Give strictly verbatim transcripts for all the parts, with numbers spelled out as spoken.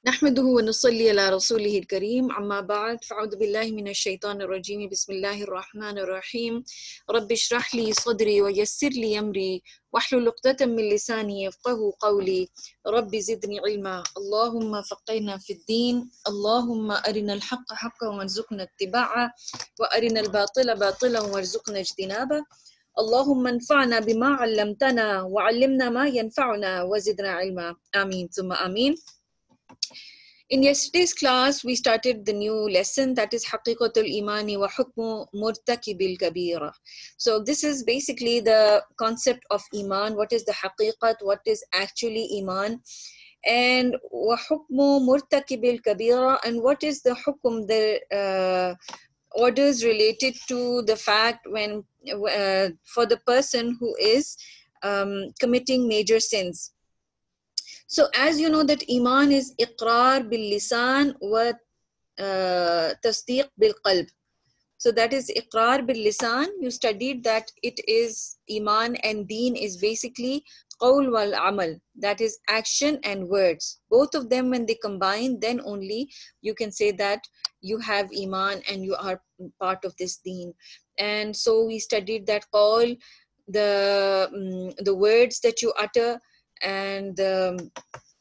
نحمده ونصلي على رسوله الكريم أما بعد فأعوذ بالله من الشيطان الرجيم بسم الله الرحمن الرحيم رب اشرح لي صدري ويسر لي أمري واحلل عقدة من لساني يفقهوا قولي رب زدني علما اللهم فقهنا في الدين اللهم أرنا الحق حقا وارزقنا اتباعه وأرنا الباطل باطلا وارزقنا اجتنابه اللهم انفعنا بما علمتنا وعلمنا ما ينفعنا وزدنا علما آمين ثم آمين. In yesterday's class, we started the new lesson that is Haqiqatul Imani wa Hukmu Murtakibil Kabira. So this is basically the concept of Iman. What is the Haqiqat? What is actually Iman? And wa Hukmu Murtakibil Kabira. And what is the Hukum, the uh, orders related to the fact when uh, for the person who is um, committing major sins. So as you know that Iman is iqrar bil lisan wa uh, tasdeeq bil qalb. So that is iqrar bil lisan. You studied that it is Iman, and deen is basically qawl wal amal. That is action and words. Both of them when they combine, then only you can say that you have Iman and you are part of this deen. And so we studied that qawl, the, um, the words that you utter, and um,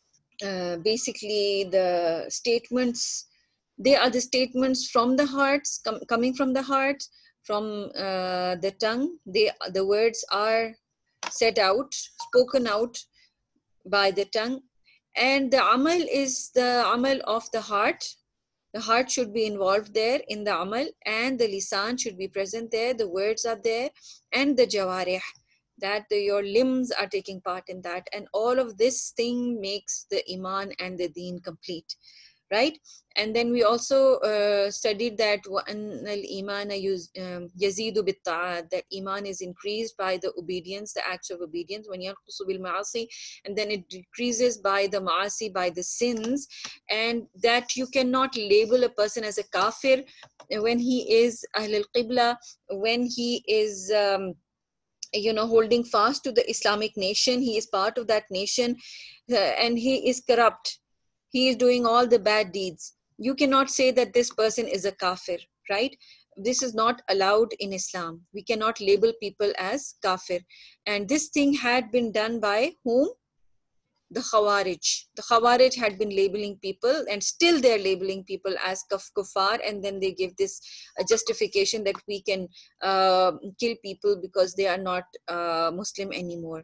uh, basically the statements, they are the statements from the hearts, com- coming from the heart, from uh, the tongue. They, the words are said out, spoken out by the tongue. And the amal is the amal of the heart. The heart should be involved there in the amal, and the lisan should be present there, the words are there, and the jawarih, that the, your limbs are taking part in that. And all of this thing makes the Iman and the deen complete, right? And then we also uh, studied that al-iman yazidu bit-ta'at, that Iman is increased by the obedience, the acts of obedience, when yanqusu bil-ma'asi, and then it decreases by the ma'asi, by the sins. And that you cannot label a person as a kafir when he is ahl al-qibla, when he is um, you know, holding fast to the Islamic nation, he is part of that nation, uh, and he is corrupt, he is doing all the bad deeds. You cannot say that this person is a kafir, right? This is not allowed in Islam. We cannot label people as kafir. And this thing had been done by whom? The Khawarij. The Khawarij had been labeling people, and still they're labeling people as kaf kuffar, and then they give this uh, justification that we can uh, kill people because they are not uh, Muslim anymore.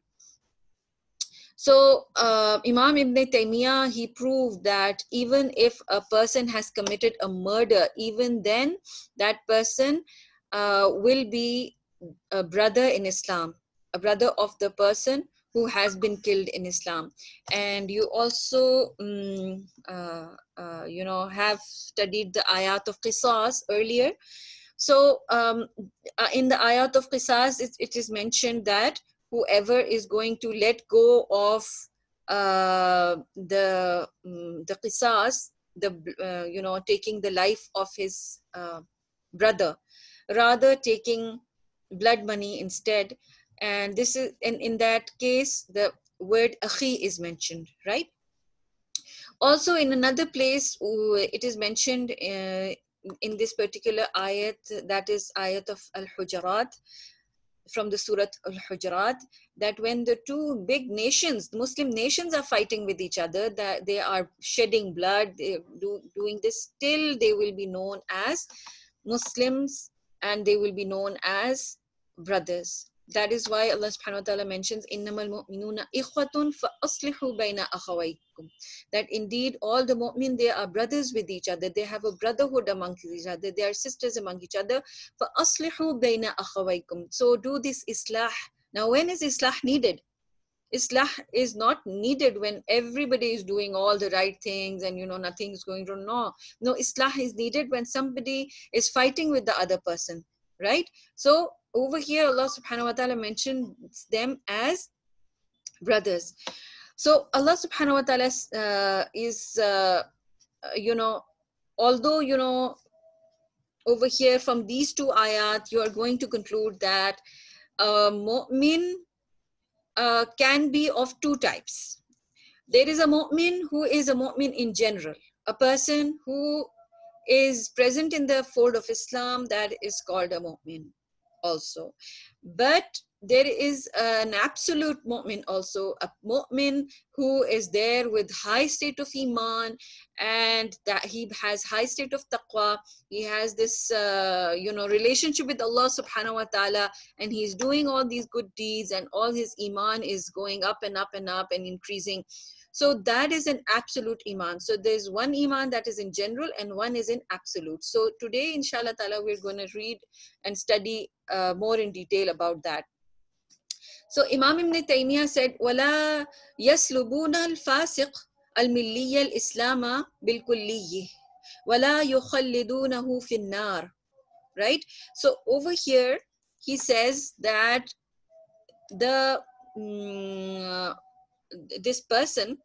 So uh, Imam Ibn Taymiyyah, he proved that even if a person has committed a murder, even then that person uh, will be a brother in Islam, a brother of the person who has been killed in Islam. And you also, um, uh, uh, you know, have studied the ayat of Qisas earlier. So um, uh, in the ayat of Qisas, it, it is mentioned that whoever is going to let go of uh, the um, the Qisas, the uh, you know, taking the life of his uh, brother, rather taking blood money instead. And this is, and in that case the word akhi is mentioned, right? Also in another place it is mentioned uh, in this particular ayat, that is ayat of Al-Hujurat, from the Surah Al-Hujurat, that when the two big nations, the Muslim nations, are fighting with each other, that they are shedding blood, they do, doing this, still they will be known as Muslims, and they will be known as brothers. That is why Allah subhanahu wa ta'ala mentions innamal mu'minuna ikhwatun fa aslihu bayna akhawaykum, that indeed all the mu'min, they are brothers with each other, they have a brotherhood amongst each other, they are sisters among each other. Fa aslihu bayna akhawaykum, so do this islah. Now when is islah needed? Islah is not needed when everybody is doing all the right things and, you know, nothing is going wrong. No, no, islah is needed when somebody is fighting with the other person, right? So over here Allah subhanahu wa ta'ala mentions them as brothers. So Allah subhanahu wa ta'ala uh, is uh, you know, although, you know, over here from these two ayat you are going to conclude that a mu'min uh, can be of two types. There is a mu'min who is a mu'min in general, a person who is present in the fold of Islam, that is called a mu'min also. But there is an absolute mu'min also, a mu'min who is there with high state of iman, and that he has high state of taqwa. He has this uh, you know relationship with Allah subhanahu wa ta'ala, and he's doing all these good deeds, and all his iman is going up and up and up and increasing. So that is an absolute iman. So there's one iman that is in general and one is in absolute. So today, inshallah ta'ala, we're going to read and study uh, more in detail about that. So Imam Ibn Taymiyyah said, وَلَا يَسْلُبُونَ الْفَاسِقَ الْمِلِّيَّ الْإِسْلَامَ بِالْكُلِّيِّ وَلَا يُخَلِّدُونَهُ فِي النَّارِ. Right? So over here, he says that the mm, this person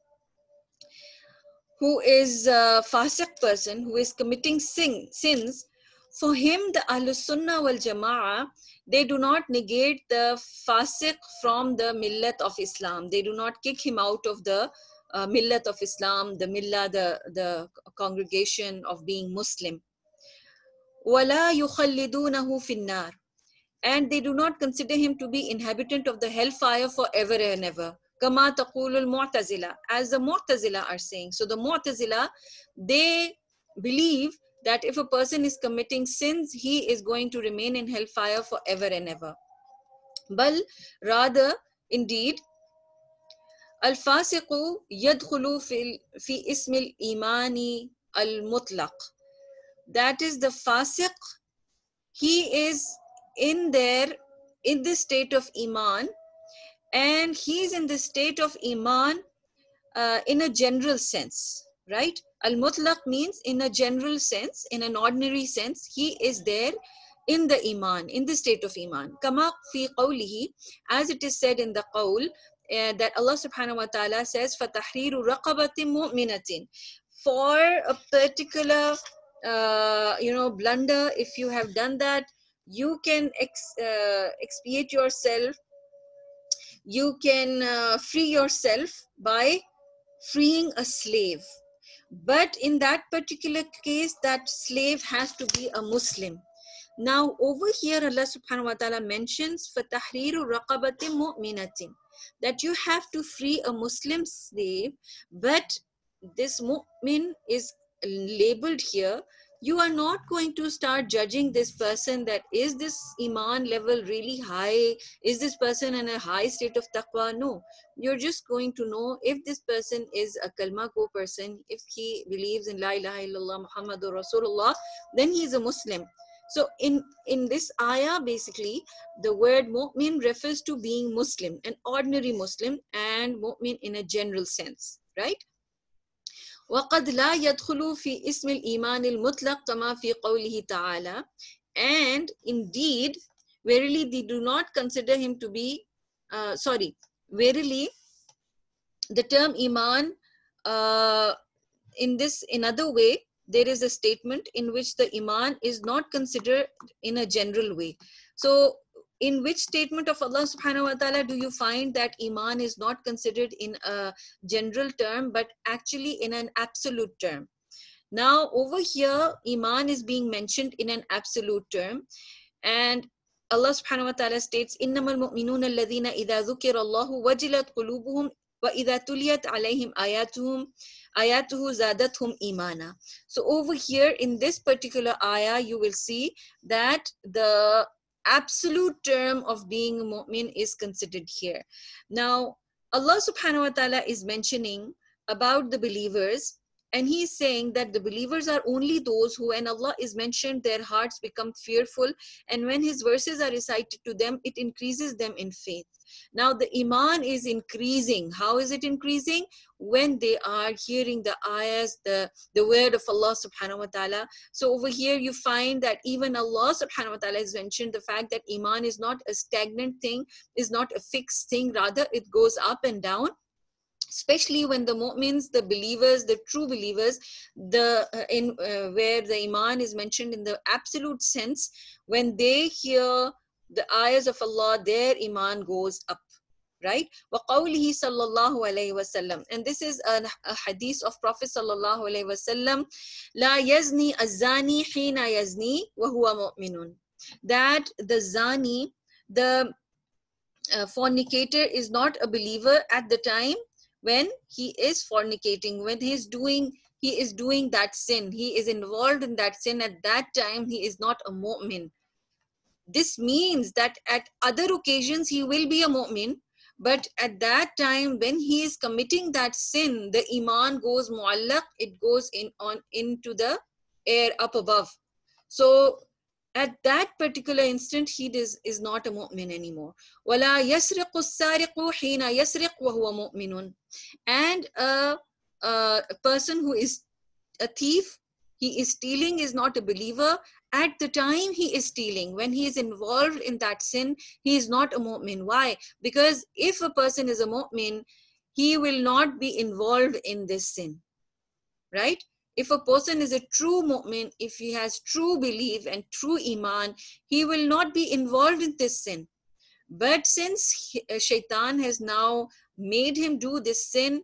who is a fasiq person, who is committing sin, sins, for him, the Ahlus Sunnah wal Jama'ah, they do not negate the fasiq from the millat of Islam. They do not kick him out of the uh, millat of Islam, the millah, the, the congregation of being Muslim. وَلَا يُخَلِّدُونَهُ فِي النَّارِ. And they do not consider him to be inhabitant of the hellfire forever and ever. Kama taqulul Mu'tazila, as the Mu'tazila are saying. So the Mu'tazila, they believe that if a person is committing sins, he is going to remain in hellfire forever and ever. But rather, indeed, al-fasiqu yadkhulu fi fi ismil imani al-mutlaq. That is, the fasiq, he is in there, in this state of iman, and he is in the state of iman uh, in a general sense, right? Al-mutlaq means in a general sense, in an ordinary sense, he is there in the iman, in the state of iman. Kama fi qawlihi, as it is said in the qawl, uh, that Allah subhanahu wa ta'ala says, فَتَحْرِيرُ رَقَبَةٍ مُؤْمِنَةٍ. For a particular, uh, you know, blunder, if you have done that, you can ex, uh, expiate yourself, you can uh, free yourself by freeing a slave. But in that particular case, that slave has to be a Muslim. Now over here, Allah subhanahu wa ta'ala mentions فَتَحْرِيرُ رَقَبَةٍ مُؤْمِنَةٍ, that you have to free a Muslim slave, but this mu'min is labeled here. You are not going to start judging this person, that is this iman level really high, is this person in a high state of taqwa? No, you're just going to know if this person is a kalma ko person, if he believes in la ilaha illallah Muhammadur Rasulullah, then he is a Muslim. So in in this ayah, basically the word mu'min refers to being Muslim, an ordinary Muslim, and mu'min in a general sense, right? وَقَدْ لَا يَدْخُلُوا فِي اسم الإيمان المطلق كما في قوله تعالى. And indeed, verily they do not consider him to be, uh, sorry, verily the term iman, uh, in this, in other way, there is a statement in which the iman is not considered in a general way. So in which statement of Allah subhanahu wa ta'ala do you find that iman is not considered in a general term, but actually in an absolute term? Now over here, iman is being mentioned in an absolute term, and Allah subhanahu wa ta'ala states, إِنَّمَا الْمُؤْمِنُونَ الَّذِينَ إِذَا ذُكِرَ اللَّهُ وَجِلَتْ قُلُوبُهُمْ وَإِذَا تُلِيَتْ عَلَيْهِمْ آيَاتُهُمْ آيَاتُهُ زَادَتْهُمْ إِيمَانًا. So over here in this particular ayah, you will see that the absolute term of being a mu'min is considered here. Now Allah subhanahu wa ta'ala is mentioning about the believers, and he is saying that the believers are only those who, when Allah is mentioned, their hearts become fearful, and when his verses are recited to them, it increases them in faith. Now the iman is increasing. How is it increasing? When they are hearing the ayahs, the, the word of Allah subhanahu wa ta'ala. So over here you find that even Allah subhanahu wa ta'ala has mentioned the fact that iman is not a stagnant thing, is not a fixed thing, rather it goes up and down. Especially when the mu'mins, the believers, the true believers, the uh, in uh, where the iman is mentioned in the absolute sense, when they hear the ayahs of Allah, their iman goes up. right? وَقَوْلِهِ sallallahu alayhi wasallam. And this is a, a hadith of Prophet sallallahu alayhi wasallam. لَا يَزْنِي الزَّانِي حِينَ يَزْنِي وَهُوَ مُؤْمِنٌ. That the zani, the uh, fornicator, is not a believer at the time when he is fornicating, when he is doing he is doing that sin, he is involved in that sin. At that time he is not a mu'min. This means that at other occasions he will be a mu'min, but at that time when he is committing that sin, the iman goes mu'allaq, it goes in on into the air up above. So at that particular instant he is, is not a mu'min anymore. وَلَا يَسْرِقُ السَّارِقُ حِينَ يَسْرِقُ وَهُوَ مُؤْمِنٌ. And a, a person who is a thief, he is stealing, is not a believer. At the time he is stealing, when he is involved in that sin, he is not a mu'min. Why? Because if a person is a mu'min, he will not be involved in this sin, right? If a person is a true mu'min, if he has true belief and true iman, he will not be involved in this sin. But since he, uh, shaitan has now made him do this sin,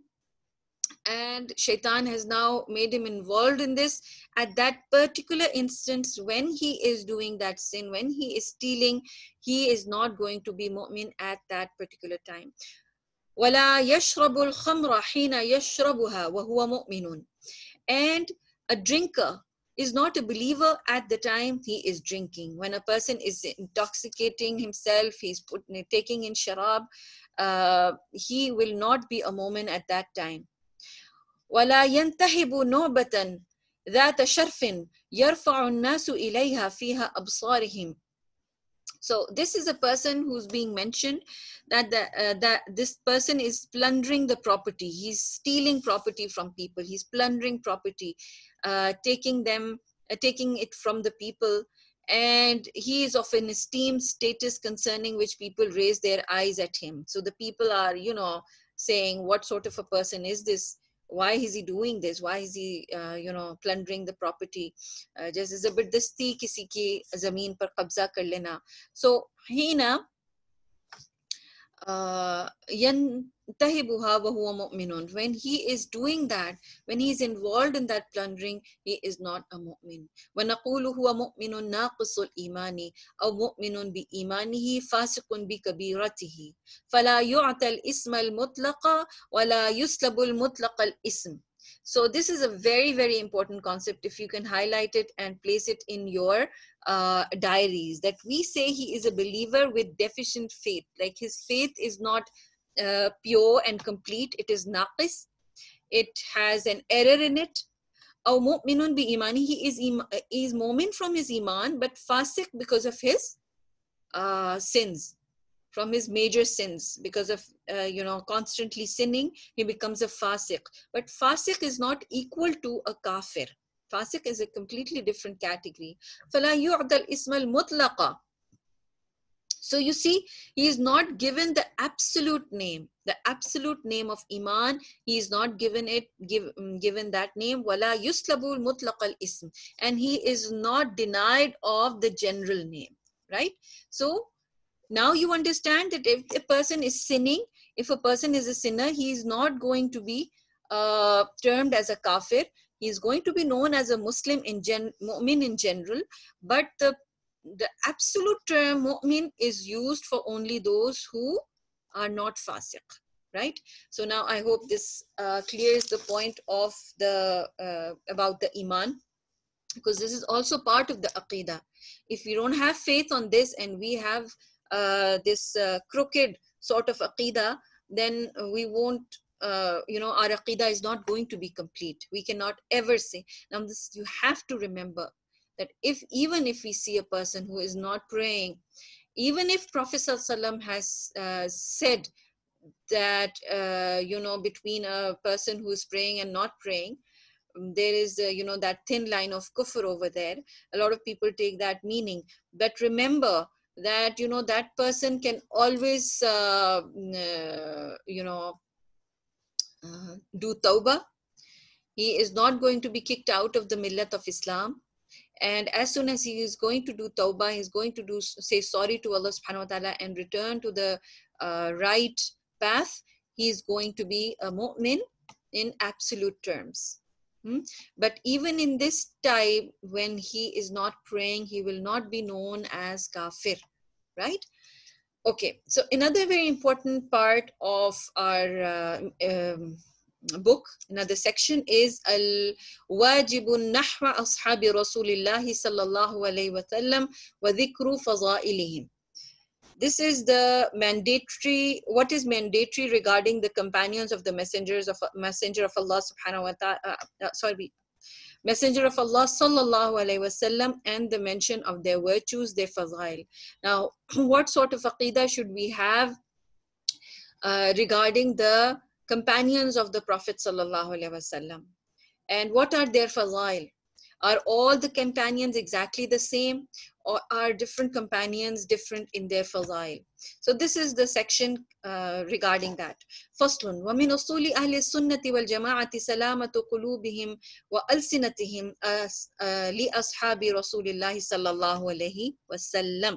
and shaitan has now made him involved in this, at that particular instance when he is doing that sin, when he is stealing, he is not going to be mu'min at that particular time. وَلَا يَشْرَبُ الْخَمْرَ حِينَ يَشْرَبُهَا وَهُوَ مُؤْمِنٌ. And a drinker is not a believer at the time he is drinking. When a person is intoxicating himself, he's put, taking in sharab, uh, he will not be a mu'min at that time. وَلَا يَنْتَهِبُ نُعْبَةً ذَاتَ شَرْفٍ يَرْفَعُ النَّاسُ إِلَيْهَا فِيهَا أَبْصَارِهِمْ. So this is a person who's being mentioned, that the, uh, that this person is plundering the property. He's stealing property from people. He's plundering property, uh, taking them, uh, taking it from the people. And he is of an esteemed status concerning which people raise their eyes at him. So the people are, you know, saying, what sort of a person is this? Why is he doing this? Why is he, uh, you know, plundering the property? Just zabardasti kisi ki zameen par qabza kar lena. So hina yantahibuha wa huwa mu'minun. When he is doing that, when he is involved in that plundering, he is not a mu'min. Wa naqulu huwa mu'minun naqisul imani aw mu'minun bi imanihi fasiqun bi kabiratihi fala yu'ta al-isma al-mutlaqa wa la yuslabu al-mutlaqa al-ism. So this is a very, very important concept. If you can highlight it and place it in your uh, diaries, that we say he is a believer with deficient faith, like his faith is not uh, pure and complete, it is naqis, it has an error in it. Aw mu'minun bi imani, he is, im he is mu'min from his iman, but fasiq because of his uh, sins, from his major sins, because of, uh, you know, constantly sinning, he becomes a fasiq. But fasiq is not equal to a kafir. Fasiq is a completely different category. فَلَا يُعْدَ الْإِسْمَ الْمُطْلَقَ. So you see, he is not given the absolute name, the absolute name of iman. He is not given it, give, given that name. وَلَا يُسْلَبُ الْمُطْلَقَ الْإِسْمِ. And he is not denied of the general name, right? So now you understand that if a person is sinning, if a person is a sinner, he is not going to be uh, termed as a kafir. He is going to be known as a Muslim in gen, mu'min in general. But the, the absolute term mu'min is used for only those who are not fasiq, right? So now I hope this uh, clears the point of the uh, about the iman, because this is also part of the aqidah. If we don't have faith on this and we have Uh, this uh, crooked sort of aqidah, then we won't, uh, you know, our aqidah is not going to be complete. We cannot ever say. Now this, you have to remember that if, even if we see a person who is not praying, even if Prophet ﷺ has uh, said that, uh, you know, between a person who is praying and not praying, there is, uh, you know, that thin line of kufr over there. A lot of people take that meaning. But remember that, you know, that person can always, uh, uh, you know, uh, do tawbah. He is not going to be kicked out of the millat of Islam. And as soon as he is going to do tawbah, he is going to do, say sorry to Allah subhanahu wa ta'ala and return to the uh, right path, he is going to be a mu'min in absolute terms. Hmm? But even in this time, when he is not praying, he will not be known as kafir, right? Okay, so another very important part of our uh, um, book, another section is Al-Wajibun Nahwa Ashabi Rasulillahi Sallallahu Alaihi Wasallam wa Dhikru Fazailihim. This is the mandatory, what is mandatory regarding the companions of the messengers of Messenger of Allah Subhanahu wa Ta'ala, uh, uh, sorry, Messenger of Allah Sallallahu Alaihi Wasallam, and the mention of their virtues, their fazail. Now, what sort of aqidah should we have uh, regarding the companions of the Prophet Sallallahu Alaihi Wasallam? And what are their fazail? Are all the companions exactly the same, or are different companions different in their fazail? So this is the section uh, regarding that. Faslun wa min usuli ahli sunnati wal jama'ati salamatu qulubihim wa alsinatihim li ashabi Rasulillahi sallallahu alayhi wasallam.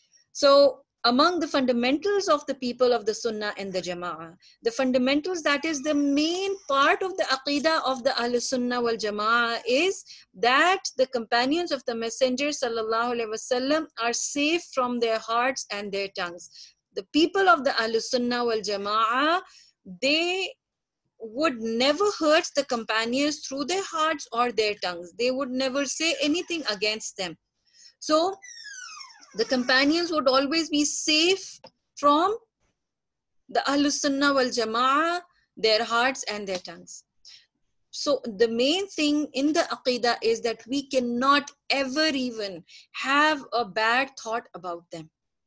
So among the fundamentals of the people of the Sunnah and the Jama'ah, the fundamentals, that is the main part of the Aqidah of the Ahl Sunnah wal Jama'ah, is that the companions of the Messenger Sallallahu Alaihi Wasallam are safe from their hearts and their tongues. The people of the Ahl Sunnah wal Jama'ah, they would never hurt the companions through their hearts or their tongues. They would never say anything against them. So the companions would always be safe from the Ahlus Sunnah wal Jama'ah, their hearts and their tongues. So the main thing in the Aqidah is that we cannot ever even have a bad thought about them.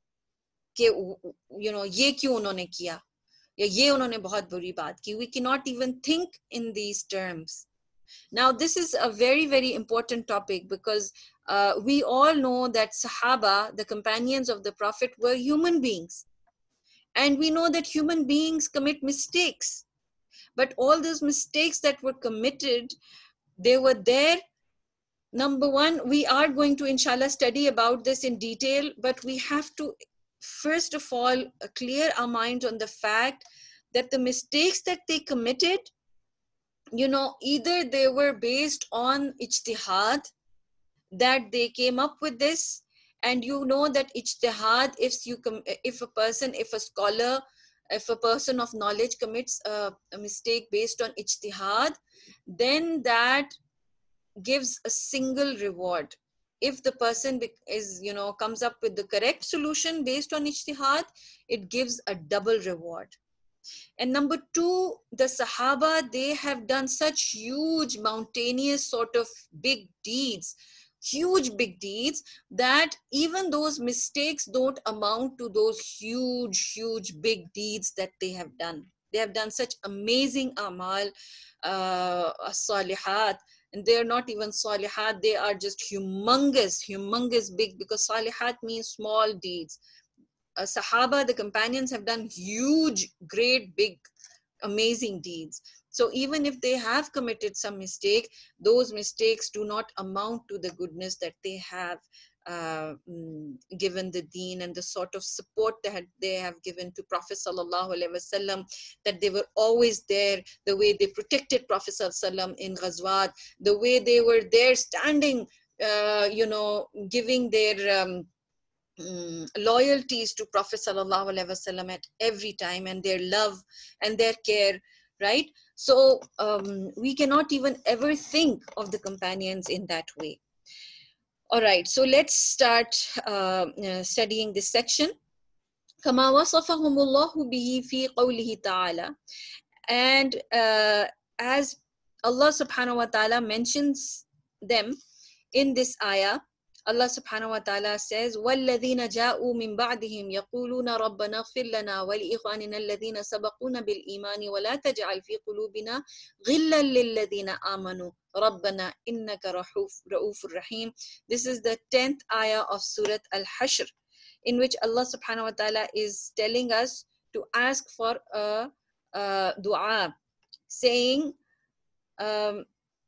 Ke, you know, ye kyun unhone kiya? Ya ye unhone bahut buri baat ki. We cannot even think in these terms. Now, this is a very, very important topic, because uh, we all know that Sahaba, the companions of the Prophet, were human beings. And we know that human beings commit mistakes. But all those mistakes that were committed, they were there. Number one, we are going to, inshallah, study about this in detail, but we have to, first of all, clear our minds on the fact that the mistakes that they committed, you know, either they were based on ijtihad, that they came up with this, and you know that ijtihad, if you if a person, if a scholar, if a person of knowledge commits a, a mistake based on ijtihad, then that gives a single reward. If the person is, you know, comes up with the correct solution based on ijtihad, it gives a double reward. And number two, the Sahaba, they have done such huge, mountainous sort of big deeds, huge big deeds, that even those mistakes don't amount to those huge, huge big deeds that they have done. They have done such amazing amal, uh, salihat, and they're not even salihat, they are just humongous, humongous big, because salihat means small deeds. Uh, Sahaba, the companions, have done huge, great, big, amazing deeds. So even if they have committed some mistake, those mistakes do not amount to the goodness that they have uh, given the deen, and the sort of support that they have given to Prophet Sallallahu Alaihi Wasallam, that they were always there, the way they protected Prophet Sallallahu Alaihi Wasallam in Ghazwat, the way they were there standing, uh, you know, giving their um, Mm, loyalties to Prophet Sallallahu Alaihi Wasallam at every time, and their love and their care, right? So um, we cannot even ever think of the companions in that way. All right, so let's start uh, uh, studying this section. كما وصفهم الله به في قوله تعالى. And uh, as Allah subhanahu wa ta'ala mentions them in this ayah, Allah subhanahu wa ta'ala says, وَالَّذِينَ جَاءُوا مِن بَعْدِهِمْ يَقُولُونَ رَبَّنَا اغْفِرْ لَنَا وَلِإِخْوَانِنَا الَّذِينَ سَبَقُونَ بِالْإِيمَانِ وَلَا تَجْعَلْ فِي قُلُوبِنَا غِلًّا لِلَّذِينَ آمَنُوا رَبَّنَا إِنَّكَ رَءُوفٌ رَحِيمٌ. This is the tenth ayah of Surah Al-Hashr, in which Allah subhanahu wa ta'ala is telling us to ask for a, a dua, saying, um,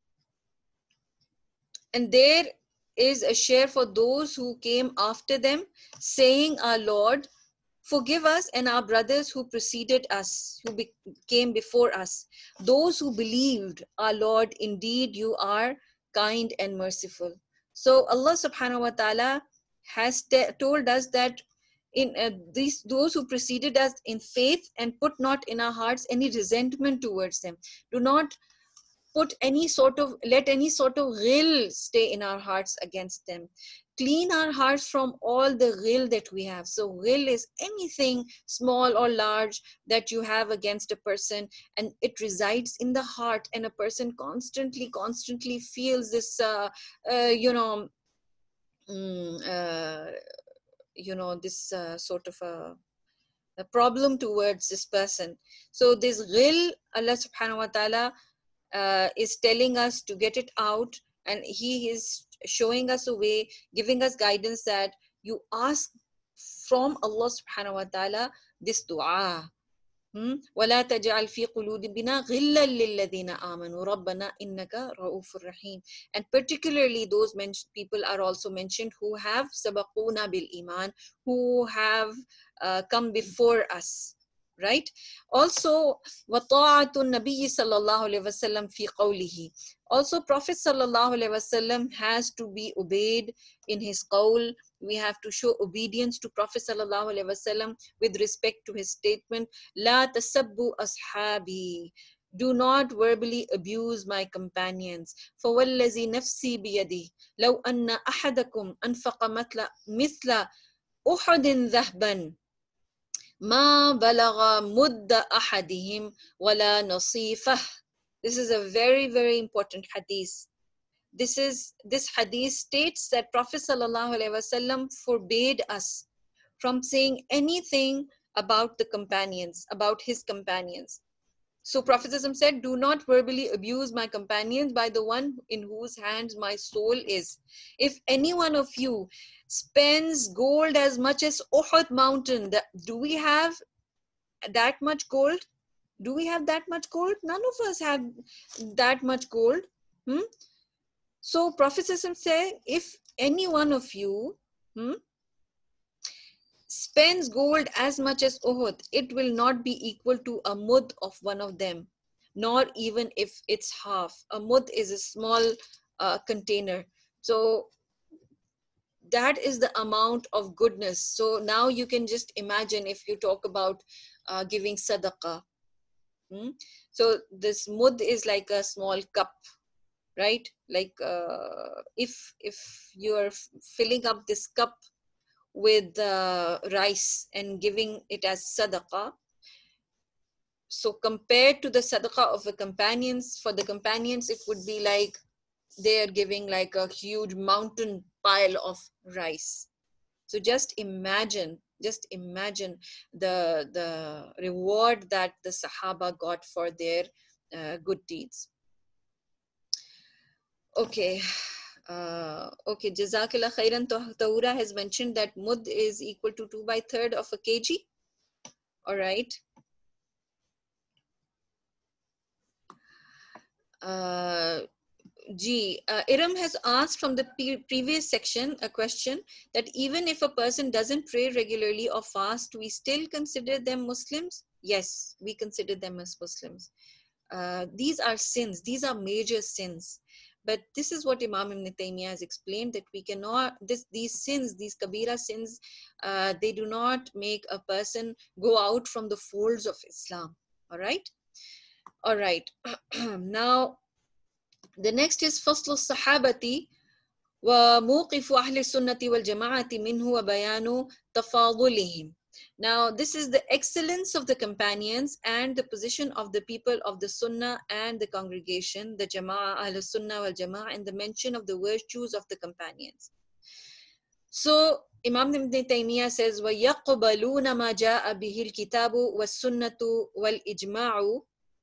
and there is a share for those who came after them, saying, our Lord, Forgive us and our brothers who preceded us, who be- came before us, those who believed, our Lord, indeed you are kind and merciful. So Allah subhanahu wa ta'ala has te- told us that in uh, these those who preceded us in faith, and put not in our hearts any resentment towards them. Do not put any sort of let any sort of ghil stay in our hearts against them. Clean our hearts from all the ghil that we have. So ghil is anything small or large that you have against a person, and it resides in the heart, and a person constantly constantly feels this uh, uh, you know mm, uh, you know this uh, sort of a, a problem towards this person. So this ghil, Allah subhanahu wa ta'ala uh, is telling us to get it out, and he is showing us a way, giving us guidance that you ask from Allah subhanahu wa ta'ala this dua. ولا تجعل في قلوبنا غلا للذين آمنوا ربنا إنك رؤوف رحيم. And particularly those people are also mentioned who have سبقونا بالإيمان, who have uh, come before us. Right? Also, وطاعة النبي صلى الله عليه وسلم في قوله. Also, Prophet sallallahu alaihi wasallam has to be obeyed in his qawl. We have to show obedience to Prophet sallallahu alaihi wasallam with respect to his statement, La tasabbu ashabi. Do not verbally abuse my companions. فَوَالَّذِي نَفْسِي بِيَدِهِ لَوْ أَنَّ أَحَدَكُمْ أَنْفَقَ مِثْلَ أُحُدٍ ذَهْبًا ما بلغ مد أحدهم ولا نصيفه. This is a very, very important hadith. This is this hadith states that Prophet sallallahu alaihi wasallam forbade us from saying anything about the companions, about his companions. So Prophet said, do not verbally abuse my companions by the one in whose hands my soul is. If any one of you spends gold as much as Uhud mountain, that, do we have that much gold? Do we have that much gold? None of us have that much gold. Hmm? So Prophet said, if any one of you hmm, spends gold as much as Uhud, it will not be equal to a mud of one of them, nor even if it's half. A mud is a small uh, container. So that is the amount of goodness. So now you can just imagine if you talk about uh, giving sadaqah. Hmm? So this mud is like a small cup, right? Like uh, if if you are filling up this cup with uh, rice and giving it as sadaqah, so compared to the sadaqah of the companions, for the companions it would be like they are giving like a huge mountain pile of rice. So just imagine, just imagine the the reward that the Sahaba got for their uh, good deeds. Okay. Uh, okay, Jazakallah khairan. Tahura has mentioned that mud is equal to two by third of a kg. All right. Uh, G. Uh, Iram has asked from the pre previous section a question that even if a person doesn't pray regularly or fast, we still consider them Muslims? Yes, we consider them as Muslims. Uh, these are sins. These are major sins. But this is what Imam Ibn Taymiyyah has explained, that we cannot, this, these sins, these kabira sins, uh, they do not make a person go out from the folds of Islam. All right? All right. Now, the next is فصل الصحابة وموقف أهل السنة والجماعة منه وبيان تفاضلهم. Now, this is the excellence of the companions and the position of the people of the Sunnah and the congregation, the Jama'ah, Ahl Sunnah wal Jama'ah, and the mention of the virtues of the companions. So, Imam Ibn Taymiyyah says, وَيَقْبَلُونَ مَا جَاءَ بِهِ الْكِتَابُ وَالسُّنَّةُ وَالْإِجْمَاعُ.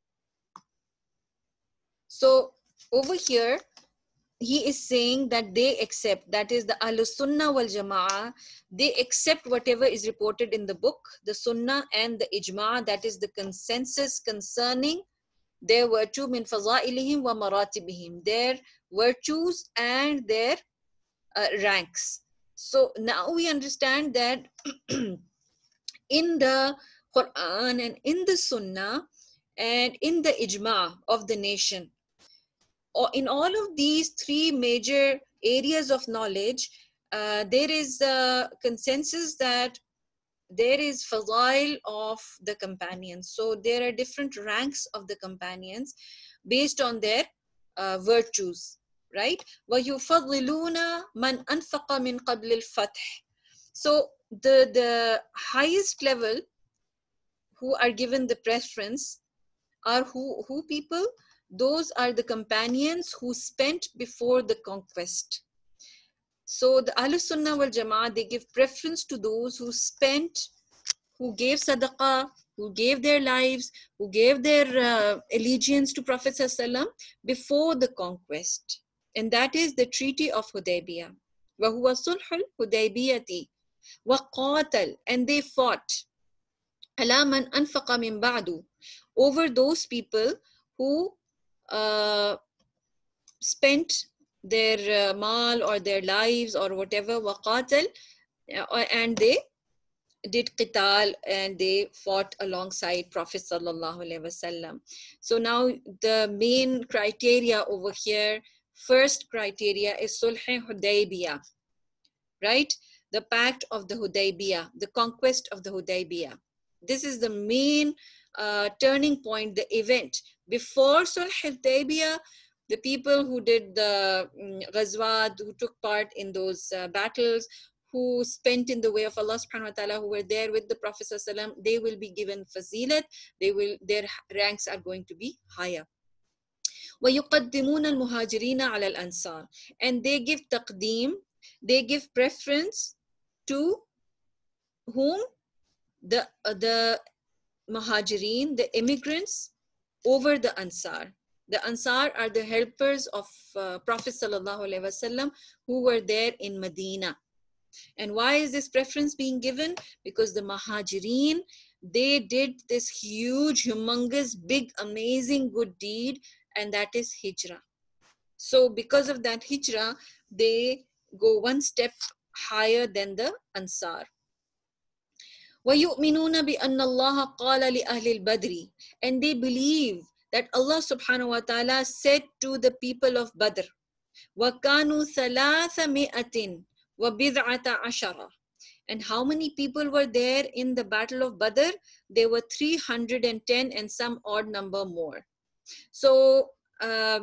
So, over here, he is saying that they accept, that is the Ahlus Sunnah wal Jama'ah, they accept whatever is reported in the book, the Sunnah, and the Ijma', that is the consensus concerning their virtue, min faza'ilihim wa maratibihim, their virtues and their uh, ranks. So now we understand that in the Quran and in the Sunnah and in the ijma of the nation. Or in all of these three major areas of knowledge, uh, there is a consensus that there is fadail of the companions. So there are different ranks of the companions based on their uh, virtues, right? وَيُفَضِّلُونَ مَنْ أَنْفَقَ مِنْ قَبْلِ الْفَتْحِ. So the, the highest level who are given the preference are who, who people? Those are the companions who spent before the conquest. So the Ahlul Sunnah wal Jama'ah, they give preference to those who spent, who gave sadaqah, who gave their lives, who gave their uh, allegiance to Prophet ﷺ before the conquest. And that is the Treaty of Hudaybiyah. وَهُوَ صُلْحُ الْحُدَيْبِيَّةِ وَقَاتَلْ. And they fought عَلَى مَنْ أَنْفَقَ مِنْ بَعْدُ, over those people who uh, spent their uh, mal or their lives or whatever, وَقَاتَلْ, uh, and they did qital and they fought alongside Prophet sallallahu alaihi wasallam. So now the main criteria over here, first criteria is Sulh Hudaybiyah, right? The pact of the Hudaybiyah, the conquest of the Hudaybiyah. This is the main uh, turning point, the event. Before Sulh Hudaybiyah, the people who did the um, ghazwat, who took part in those uh, battles, who spent in the way of Allah subhanahu wa ta'ala, who were there with the Prophet sallallahu alaihi wasallam, they will be given fazilat, they will, their ranks are going to be higher. وَيُقَدِّمُونَ الْمُهَاجِرِينَ عَلَى الْأَنصَارِ. And they give taqdeem, they give preference to whom? The, uh, the muhajirin, the immigrants, over the Ansar. The Ansar are the helpers of uh, Prophet sallallahu alaihi wasallam who were there in Medina. And why is this preference being given? Because the Muhajirin, they did this huge, humongous, big, amazing good deed, and that is Hijrah. So because of that Hijrah, they go one step higher than the Ansar. وَيُؤْمِنُونَ بِأَنَّ اللَّهَ قَالَ لِأَهْلِ الْبَدْرِ. And they believe that Allah subhanahu wa ta'ala said to the people of Badr, وَكَانُوا ثَلَاثَمِئَةٍ وَبِضْعَةَ عَشَرَةٍ. And how many people were there in the Battle of Badr? There were three hundred ten and some odd number more. So uh,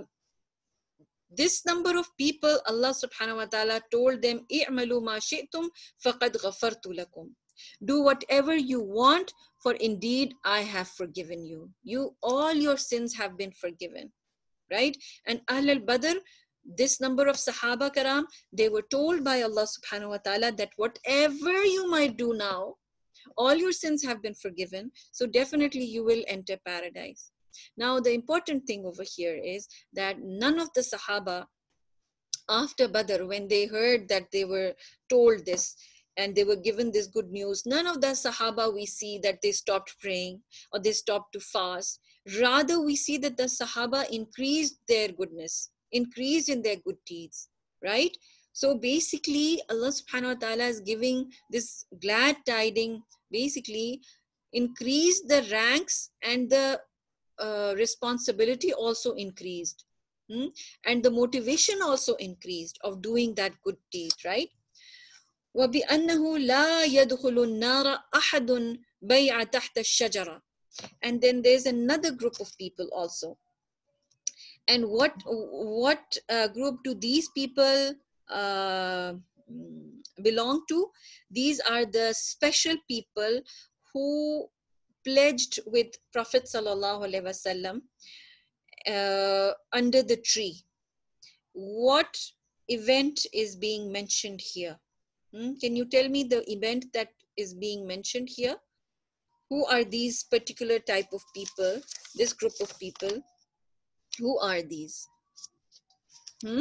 this number of people, Allah subhanahu wa ta'ala told them, اِعْمَلُوا مَا شِئْتُمْ فَقَدْ غَفَرْتُ لَكُمْ. Do whatever you want, for indeed I have forgiven you. You, all your sins have been forgiven, right? And Ahl al-Badr, this number of Sahaba Karam, they were told by Allah subhanahu wa ta'ala that whatever you might do now, all your sins have been forgiven, so definitely you will enter paradise. Now the important thing over here is that none of the Sahaba after Badr, when they heard that they were told this and they were given this good news, none of the Sahaba we see that they stopped praying or they stopped to fast. Rather, we see that the Sahaba increased their goodness, increased in their good deeds, right? So basically, Allah subhanahu wa ta'ala is giving this glad tiding, basically increased the ranks and the uh, responsibility also increased. Hmm? And the motivation also increased of doing that good deed, right? وَبِأَنَّهُ لَا يَدْخُلُ النَّارَ أَحَدٌ بَيْعَ تَحْتَ الشَّجَرَةِ. And then there's another group of people also. And what, what uh, group do these people uh, belong to? These are the special people who pledged with Prophet sallallahu alaihi wasallam uh, under the tree. What event is being mentioned here? Hmm? Can you tell me the event that is being mentioned here? Who are these particular type of people, this group of people? Who are these? Hmm?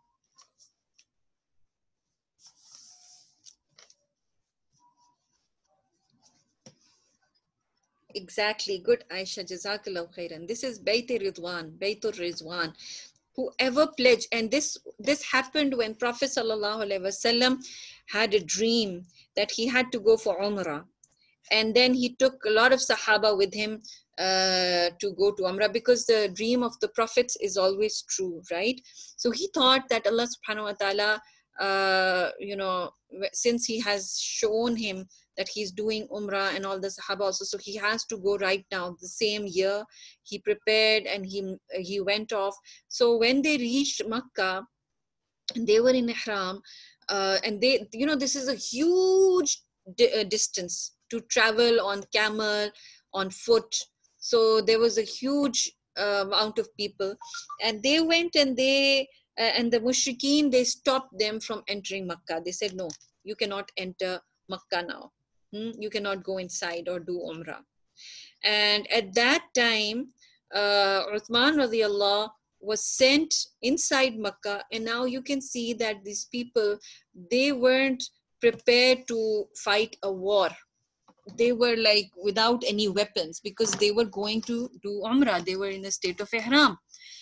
Exactly. Good, Aisha. Jazakallah khairan. This is Bayt-e Ridwan, Baytur Rizwan. Whoever pledged, and this this happened when Prophet sallallahu alaihi wasallam had a dream that he had to go for Umrah. And then he took a lot of Sahaba with him uh, to go to Umrah, because the dream of the prophets is always true, right? So he thought that Allah subhanahu wa ta'ala, uh, you know, since he has shown him that he's doing Umrah and all the Sahaba also, so he has to go right now. The same year he prepared and he he went off. So when they reached Makkah, they were in Ihram, uh, and they, you know, this is a huge di- uh, distance to travel on camel, on foot. So there was a huge uh, amount of people, and they went and they uh, and the mushrikeen, they stopped them from entering Makkah. They said, no, you cannot enter Makkah now. Hmm? You cannot go inside or do Umrah. And at that time, uh, Uthman radiallahu was sent inside Makkah, and now you can see that these people, they weren't prepared to fight a war. They were like without any weapons, because they were going to do Umrah. They were in a state of Ihram,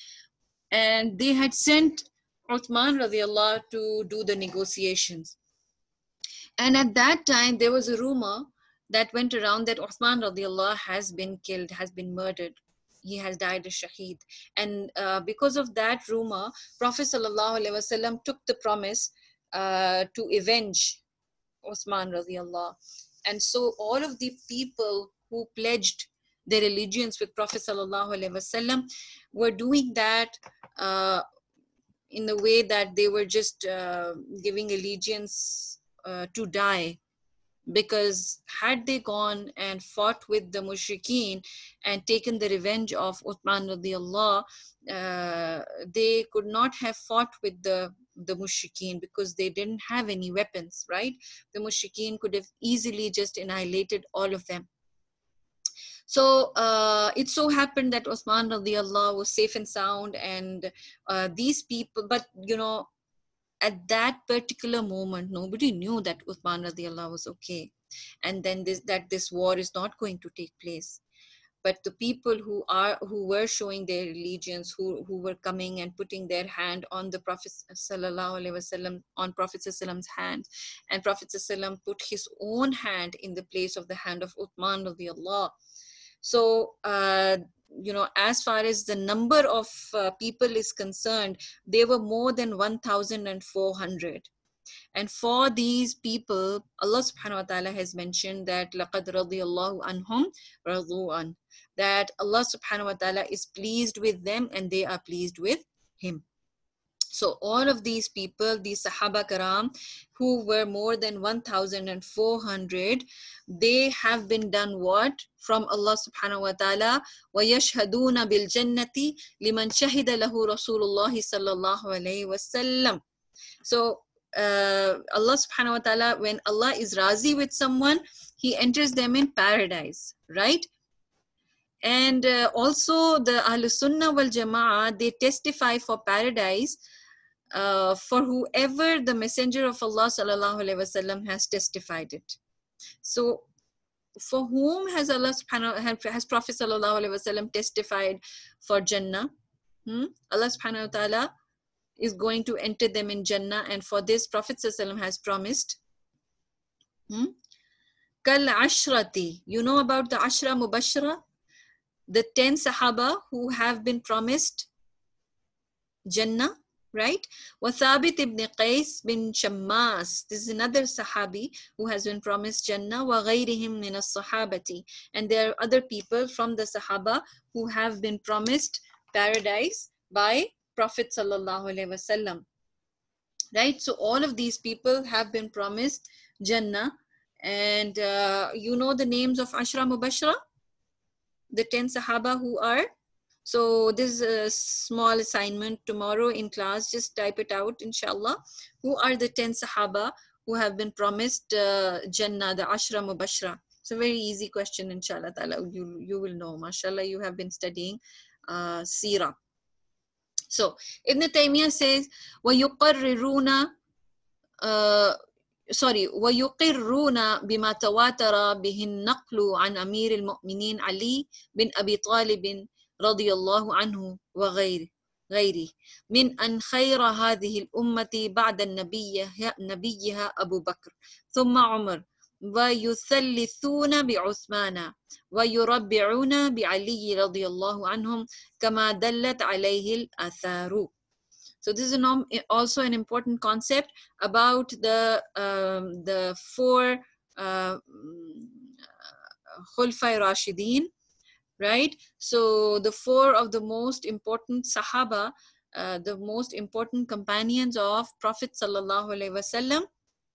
and they had sent Uthman radiallahu to do the negotiations. And at that time, there was a rumor that went around that Uthman radiallahu has been killed, has been murdered. He has died a shaheed. And uh, because of that rumor, Prophet sallallahu alaihi wasallam took the promise uh, to avenge Uthman radiallahu. And so all of the people who pledged their allegiance with Prophet sallallahu alaihi wasallam were doing that uh, in the way that they were just uh, giving allegiance uh, to die. Because had they gone and fought with the mushrikeen and taken the revenge of Uthman radiallahu, uh, they could not have fought with the the mushrikeen, because they didn't have any weapons, right? The mushrikeen could have easily just annihilated all of them. So uh, it so happened that Uthman radiallahu was safe and sound, and uh, these people, but you know, at that particular moment, nobody knew that Uthman radiallahu was okay, and then this, that this war is not going to take place. But the people who are who were showing their allegiance, who, who were coming and putting their hand on the Prophet sallallahu alaihi wasallam, on Prophet sallam's hand, and Prophet sallam put his own hand in the place of the hand of Uthman radiallahu. So uh, you know, as far as the number of uh, people is concerned, they were more than one thousand four hundred. And for these people, Allah subhanahu wa ta'ala has mentioned that لَقَدْ رَضِيَ اللَّهُ عَنْهُمْ رَضُوا عَنْهُ, that Allah subhanahu wa ta'ala is pleased with them and they are pleased with him. So all of these people, these Sahaba Karam, who were more than one thousand four hundred, they have been done what? From Allah subhanahu wa ta'ala, وَيَشْهَدُونَ بِالْجَنَّةِ لِمَنْ شَهِدَ لَهُ رَسُولُ اللَّهِ صَلَّى اللَّهُ عَلَيْهِ وَسَلَّمَ. So uh, Allah subhanahu wa ta'ala, when Allah is razi with someone, he enters them in paradise, right? And uh, also the Ahl Sunnah wal Jama'ah, they testify for paradise uh, for whoever the Messenger of Allah sallallahu alaihi wasallam has testified it. So for whom has Allah subhanahu has Prophet sallallahu alaihi wasallam testified for Jannah? Hmm? Allah subhanahu wa ta'ala is going to enter them in Jannah, and for this Prophet sallallahu has promised. Hmm? Kal ashrati, you know about the Ashra Mubashara, the ten Sahaba who have been promised Jannah, right? Wathabit ibn Qais bin Shammas, this is another Sahabi who has been promised Jannah. Wa ghayrihim min as-sahabati, and there are other people from the Sahaba who have been promised paradise by Prophet sallallahu alaihi wasallam, right? So all of these people have been promised Jannah, and uh, you know the names of Ashra Mubashara, the ten Sahaba who are. So this is a small assignment tomorrow in class. Just type it out, inshallah. Who are the ten Sahaba who have been promised uh, Jannah, the Ashra Mubashara? It's a very easy question, inshallah ta'ala. You, you will know. MashaAllah, you have been studying uh, Seerah. So Ibn Taymiyyah says, وَيُقَرِّرُونَ uh, sorry, وَيُقِرُّونَ بِمَا تَوَاتَرَ بِهِ النَّقْلُ عَنْ أَمِيرِ الْمُؤْمِنِينَ عَلِي بن أبي طالب رضي الله عنه وغيره غيره من أن خير هذه الأمة بعد النبي نبيها أبو بكر ثم عمر وَيُثَلِّثُونَ بِعُثْمَانَ وَيُرَبِّعُونَ بِعَلِيِّ رَضِيَ اللَّهُ عَنْهُمْ كَمَا دَلَّتْ عَلَيْهِ الْآثَارُ. So this is an, also an important concept about the um, the four uh, Khulafai Rashideen, right? So the four of the most important Sahaba, uh, the most important companions of Prophet Sallallahu Alaihi Wasallam.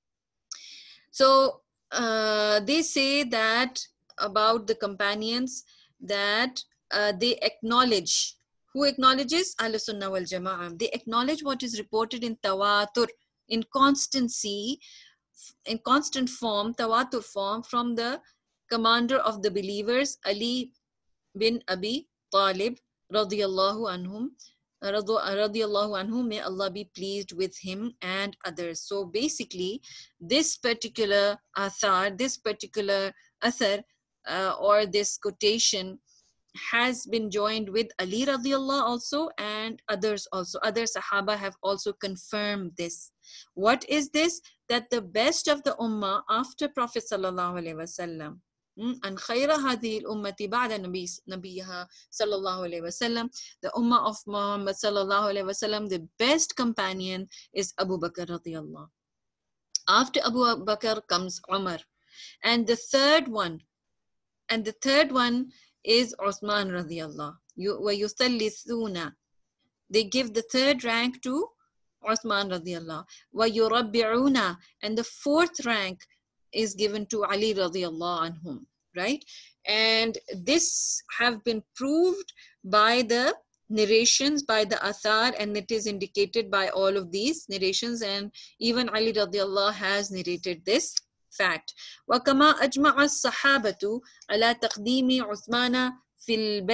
So uh, they say that about the companions that uh, they acknowledge. Who acknowledges? Ahlus Sunnah wal Jama'ah. They acknowledge what is reported in Tawatur, in constancy, in constant form, Tawatur form, from the commander of the believers, Ali bin Abi Talib, radiyallahu anhum, radiyallahu anhu, may Allah be pleased with him and others. So basically, this particular athar, this particular athar, uh, or this quotation has been joined with Ali radiallahu also, and others also. Other Sahaba have also confirmed this. What is this? That the best of the ummah after Prophet sallallahu alaihi wasallam, and khayra hadhihi al-ummati ba'da nabiyaha sallallahu alaihi wasallam, the ummah of Muhammad sallallahu alaihi wasallam, the best companion is Abu Bakr radiallahu. After Abu Bakr comes Umar, and the third one, and the third one is Uthman radiallahu. وَيُثَلِّثُونَ. They give the third rank to Uthman radiallahu. وَيُرَبِّعُونَ. And the fourth rank is given to Ali radiallahu anhum, right? And this have been proved by the narrations, by the athar, and it is indicated by all of these narrations, and even Ali radiallahu has narrated this fact. وكما أجمع الصحابة على تقديم عثمان في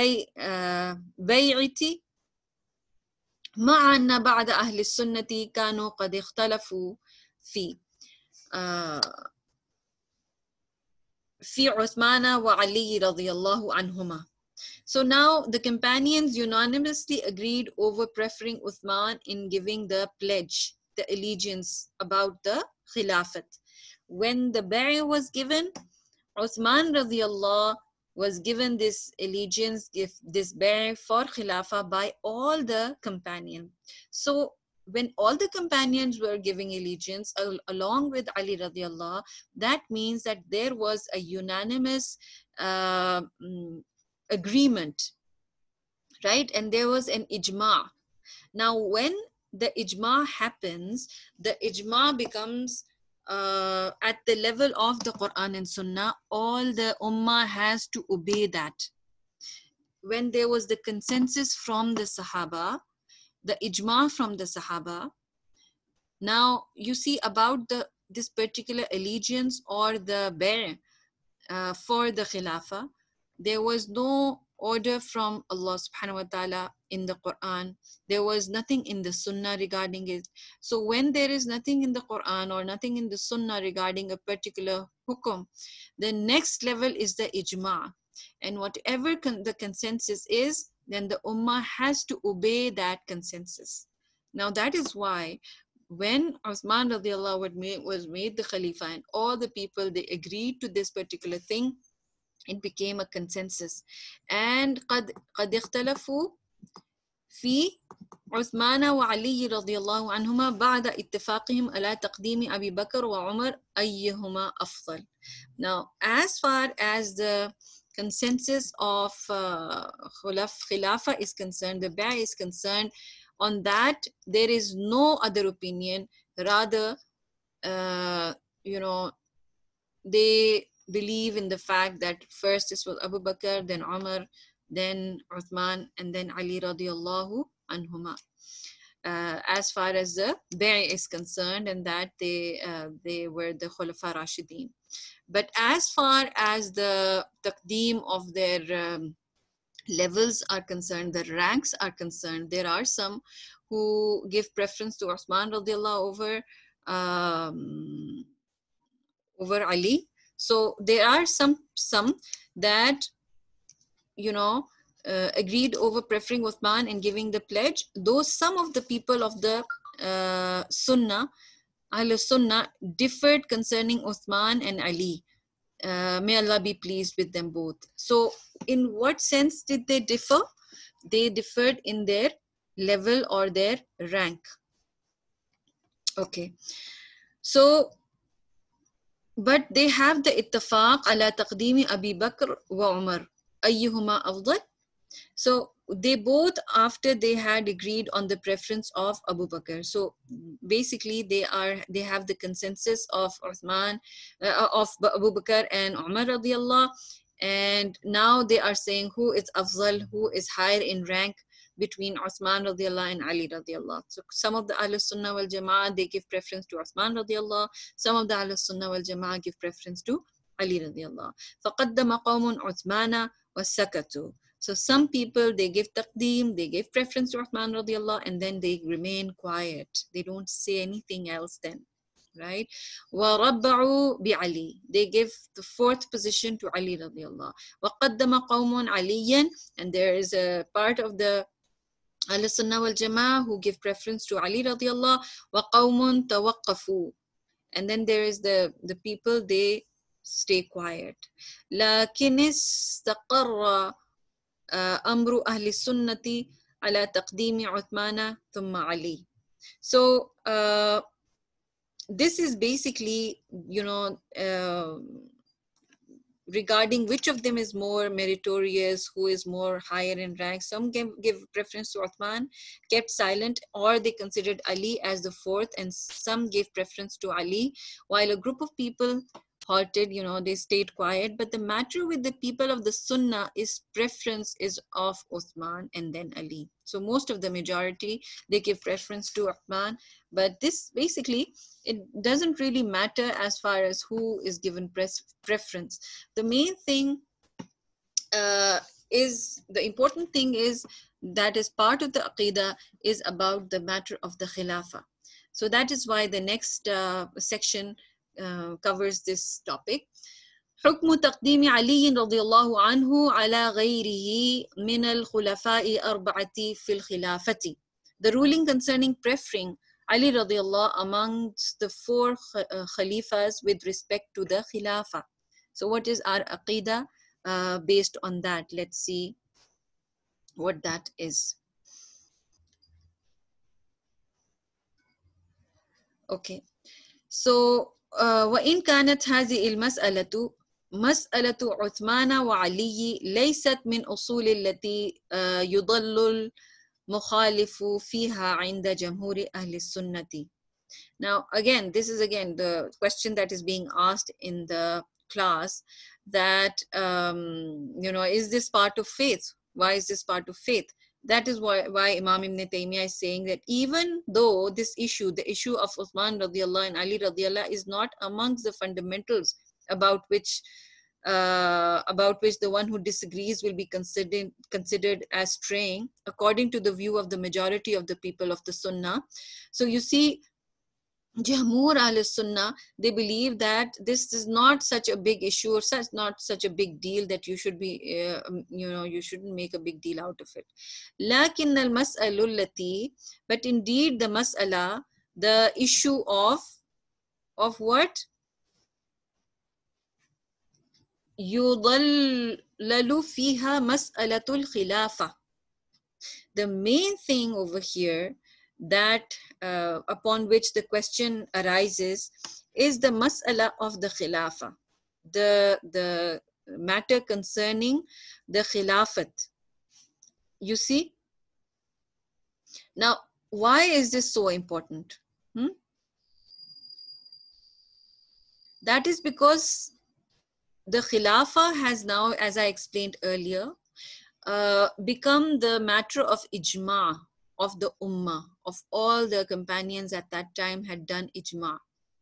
البيعة مع أن بعض أهل السنة كانوا قد اختلفوا في في عثمان وعلي رضي الله عنهما. So now the companions unanimously agreed over preferring Uthman in giving the pledge, the allegiance about the Khilafat. When the bay'ah was given, Uthman radiallahu was given this allegiance, this bay'ah for Khilafah by all the companions. So when all the companions were giving allegiance uh, along with Ali radiallahu, that means that there was a unanimous uh, agreement, right? And there was an ijma. Now when the ijma happens, the ijma becomes uh, at the level of the Quran and Sunnah. All the ummah has to obey that. When there was the consensus from the Sahaba, the ijma from the Sahaba, now you see about the this particular allegiance or the bay' uh, for the Khilafah, there was no order from Allah subhanahu wa ta'ala in the Quran. There was nothing in the Sunnah regarding it. So when there is nothing in the Quran or nothing in the Sunnah regarding a particular hukum, the next level is the ijma. And whatever con the consensus is, then the ummah has to obey that consensus. Now that is why when Uthman radiallahu anhu was made the Khalifa and all the people, they agreed to this particular thing, it became a consensus. And قد قد اختلفوا في عثمان وعلي رضي الله عنهما بعد اتفاقهم على تقديم أبي بكر وعمر أيهما أفضل. Now, as far as the consensus of uh, Khilafah is concerned, the Bay' is concerned, on that there is no other opinion. Rather, uh, you know, they believe in the fact that first this was Abu Bakr, then Umar, then Uthman, and then Ali radiallahu anhuma. Uh, as far as the Bay' is concerned, and that they uh, they were the Khulafa Rashideen. But as far as the taqdeem of their um, levels are concerned, the ranks are concerned, there are some who give preference to Uthman radiallahu over um, over Ali. So there are some some that you know uh, agreed over preferring Uthman and giving the pledge. Though some of the people of the uh, Sunnah Ahl Sunnah differed concerning Uthman and Ali. Uh, may Allah be pleased with them both. So in what sense did they differ? They differed in their level or their rank. Okay. So, but they have the ittafaq ala taqdimi Abi Bakr wa Umar. Ayyuhuma afdal? So they both, after they had agreed on the preference of Abu Bakr. So basically they are, they have the consensus of Uthman, uh, of Abu Bakr and Umar radiallah. And now they are saying who is afdal, who is higher in rank between Uthman radiallah and Ali radiallah. So some of the Ahl Sunnah wal Jama'ah, they give preference to Uthman radiallah. Some of the Ahl Sunnah wal Jama'ah give preference to Ali radiallah. فَقَدَّمَ قَوْمٌ عُثْمَانَ وَسَكَتُوا. So some people, they give taqdeem, they give preference to Uthman radiallah, and then they remain quiet. They don't say anything else then, right? وَرَبَّعُوا بِعَلِي. They give the fourth position to Ali radiallah. وَقَدَّمَ قَوْمٌ عَلِيًّا. And there is a part of the Ahl Sunnah wal Jama'ah who give preference to Ali radiallah. وَقَوْمٌ تَوَقَّفُوا. And then there is the, the people, they stay quiet. لَكِنِ اسْتَقَرَّ أمر أهل السنة على تقديم عثمان ثم علي. So uh, this is basically, you know, uh, regarding which of them is more meritorious, who is more higher in rank. Some give, give preference to Uthman, kept silent, or they considered Ali as the fourth, and some gave preference to Ali, while a group of people halted, you know, they stayed quiet. But the matter with the people of the Sunnah is preference is of Uthman and then Ali. So most of the majority, they give preference to Uthman, but this basically, it doesn't really matter as far as who is given pres- preference. The main thing uh, is, the important thing is, that is part of the Aqidah, is about the matter of the Khilafah. So that is why the next uh, section uh, covers this topic. حكم تقديم علي رضي الله عنه على غيره من الخلفاء أربعة في الخلافة. The ruling concerning preferring Ali radiallahu amongst the four uh, Khalifas with respect to the Khilafah. So what is our Aqidah uh, based on that? Let's see what that is. Okay. So uh, وإن كانت هذه المسألة مسألة عثمان وعلي ليست من أصول التي uh, يضل المخالف فيها عند جمهور أهل السنة. Now again, this is again the question that is being asked in the class, that um, you know, is this part of faith? Why is this part of faith? That is why, why Imam Ibn Taymiyyah is saying that even though this issue, the issue of Uthman radiallahu and Ali radiallahu, is not amongst the fundamentals about which uh, about which the one who disagrees will be considered considered as straying, according to the view of the majority of the people of the Sunnah. So you see, Jamhur Ahl Sunnah, they believe that this is not such a big issue, or such not such a big deal that you should be, uh, you know, you shouldn't make a big deal out of it. Lakin al mas'alu allati, but indeed the mas'ala, the issue of, of what? Yudallalu fiha mas'alatul khilafa. The main thing over here, that uh, upon which the question arises, is the mas'ala of the khilafah, the the matter concerning the khilafat. You see, now why is this so important? Hmm? That is because the khilafah has now, as I explained earlier, uh, become the matter of ijma of the ummah, of all the companions at that time had done ijma.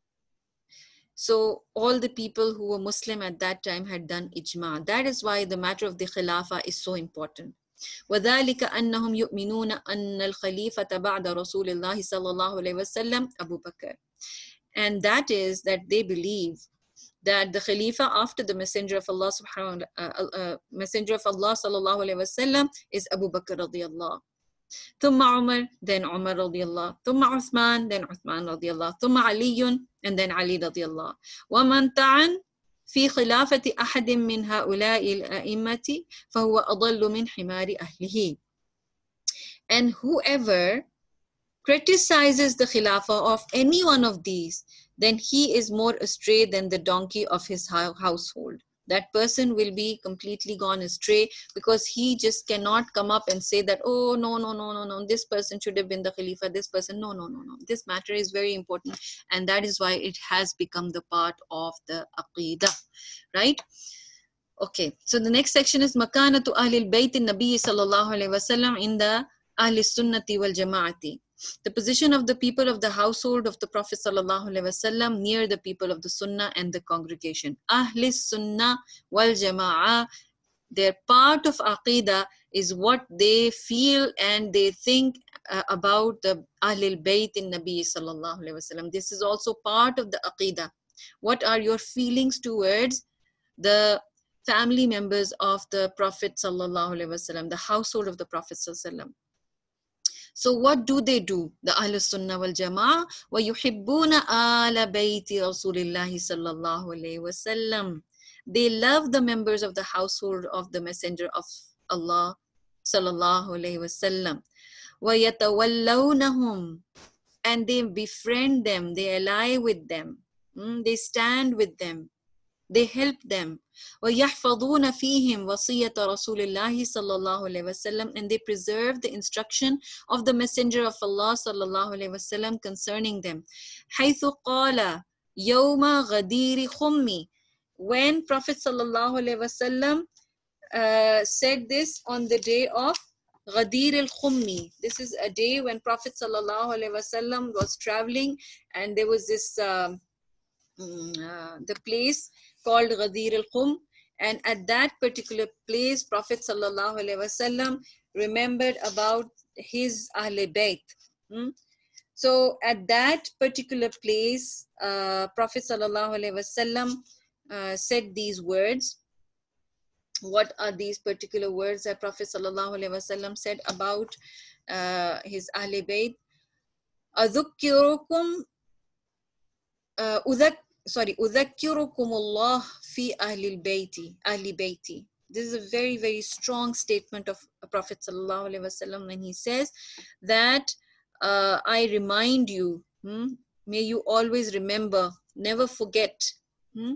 So all the people who were Muslim at that time had done ijma. That is why the matter of the khilafah is so important. وَذَلِكَ أَنَّهُمْ يُؤْمِنُونَ أَنَّ الْخَلِيفَةَ بَعْدَ رَسُولِ اللَّهِ صَلَّى اللَّهُ عَلَيْهِ وَسَلَّمَ أَبُو بَكْرٍ. And that is that they believe that the Khalifa after the Messenger of Allah subhanahu uh, uh, Messenger of Allah sallallahu alaihi wasallam is Abu Bakr radiyallahu. ثم عمر, then Umar رضي الله, ثم عثمان, then Uthman رضي الله, ثم علي, and then Ali رضي الله. ومن طعن في خلافة أحد من هؤلاء الأئمة فهو أضل من حمار أهله. And whoever criticizes the Khilafah of any one of these, then he is more astray than the donkey of his household. That person will be completely gone astray because he just cannot come up and say that, oh, no, no, no, no, no, this person should have been the Khalifa, this person, no, no, no, no. This matter is very important, and that is why it has become the part of the Aqidah, right? Okay, so the next section is Makanatu Ahlil Bayt al-Nabi sallallahu alayhi wa sallam in the Ahl Sunnati wal Jama'ati. The position of the people of the household of the Prophet sallallahu alaihi wasallam near the people of the Sunnah and the congregation. Ahl Sunnah wal Jama'ah, their part of Aqidah is what they feel and they think uh, about the Ahlul Bayt in Nabi sallallahu alaihi wasallam. This is also part of the Aqidah. What are your feelings towards the family members of the Prophet sallallahu alaihi wasallam, the household of the Prophet sallallahu alaihi wasallam? So what do they do? The Ahlus Sunnah wal Jama'ah, وَيُحِبُّونَ آلَ بَيْتِ رَسُولِ اللَّهِ صَلَّى اللَّهُ عَلَيْهِ وَسَلَّمَ. They love the members of the household of the Messenger of Allah sallallahu alayhi wasallam. وَيَتَوَلَّوْنَهُمْ, and they befriend them, they ally with them, mm, they stand with them, they help them. وَيَحْفَظُونَ فِيهِمْ وَصِيَّةَ رَسُولِ اللَّهِ صَلَّى اللَّهُ عَلَيْهِ وَسَلَّمَ, and they preserve the instruction of the Messenger of Allah sallallahu alayhi wasallam concerning them. حَيْثُ قَالَ يَوْمَ غَدِيرِ خُمِّ, when Prophet sallallahu alayhi wasallam uh, said this on the day of Ghadir al-Khummi. This is a day when Prophet sallallahu alayhi wasallam was traveling, and there was this um, uh, the place called Ghadir al-Khum, and at that particular place Prophet sallallahu alaihi wasallam remembered about his Ahle Bayt. Hmm? So at that particular place uh, Prophet sallallahu alaihi wasallam uh, said these words. What are these particular words that Prophet sallallahu alaihi wasallam said about uh, his Ahle Bayt? Adhukkirukum uh, udhak sorry, Udhakkirukumullah fi Ahlil Bayti, Ahli Bayti. This is a very, very strong statement of Prophet sallallahu alaihi wasallam when he says that uh, I remind you, hmm, may you always remember, never forget hmm,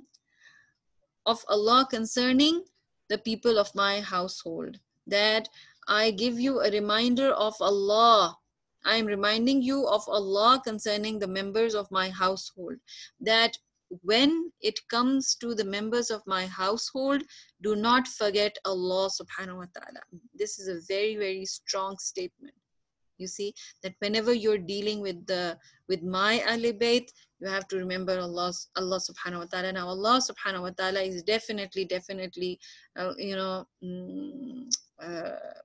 of Allah concerning the people of my household. That I give you a reminder of Allah. I am reminding you of Allah concerning the members of my household. That when it comes to the members of my household, do not forget Allah subhanahu wa ta'ala. This is a very, very strong statement. You see that whenever you're dealing with the with my Ahl Bayt, you have to remember Allah, Allah subhanahu wa ta'ala. Now Allah subhanahu wa ta'ala is definitely, definitely, uh, you know, mm, uh,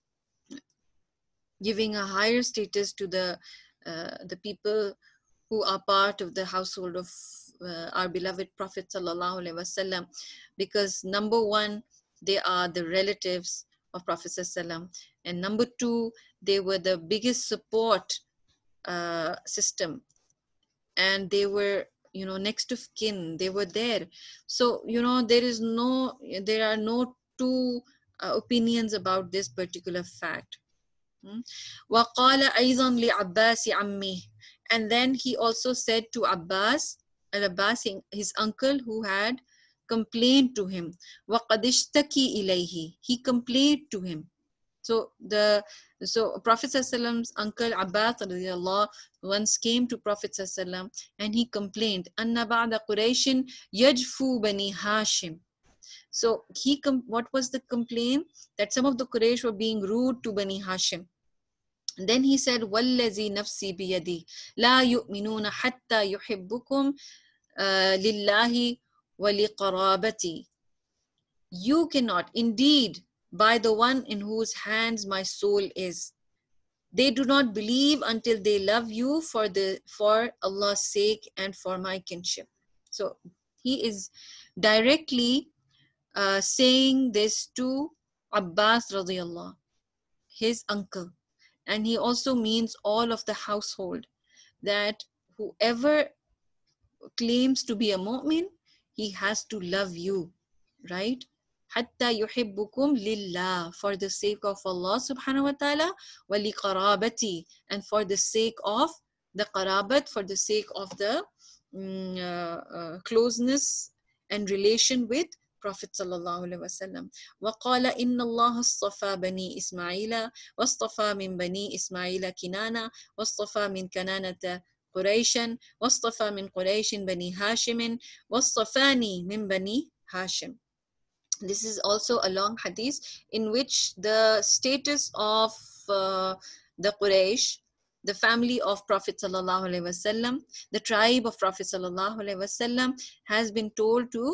giving a higher status to the uh, the people who are part of the household of uh, our beloved Prophet sallallahu alaihi wasallam, because number one, they are the relatives of Prophet sallallahu, and number two, they were the biggest support uh, system, and they were, you know, next of kin. They were there. So, you know, there is no, there are no two uh, opinions about this particular fact. وَقَالَ أَيْضًا لِعَبَّاسِ عَمِّهِ, and then he also said to Abbas, Al-Abbas, his uncle, who had complained to him, وَقَدْ اشْتَكِي إِلَيْهِ, he complained to him. So the so Prophet ﷺ's uncle Abbas radiallahu once came to Prophet ﷺ and he complained, أَنَّ بَعْدَ قُرَيْشٍ يَجْفُوا بَنِي هَاشِمٍ. So he com- what was the complaint? That some of the Quraysh were being rude to Bani Hashim. And then he said, وَالَّذِي نَفْسِي بِيَدِي لَا يُؤْمِنُونَ حَتَّى يُحِبُّكُمْ لِلَّهِ وَلِقَرَابَتِي. You cannot, indeed, by the one in whose hands my soul is, they do not believe until they love you for the for Allah's sake and for my kinship. So he is directly uh, saying this to Abbas radiallahu, his uncle. and he also means all of the household, that whoever claims to be a mu'min, he has to love you, right? Hatta yuhibbukum lillah, for the sake of Allah subhanahu wa ta'ala, wa li qarabati, and for the sake of the qarabat, for the sake of the mm, uh, uh, closeness and relation with Prophet sallallahu alaihi wasallam. وقال إن الله اصطفى بني إسماعيل واصطفى من بني إسماعيل كنانة واصطفى من كنانة قريشا واصطفى من قريش بني هاشم واصطفاني من بني هاشم. This is also a long hadith in which the status of uh, the Quraysh, the family of Prophet sallallahu alaihi wasallam, the tribe of Prophet sallallahu alaihi wasallam, has been told to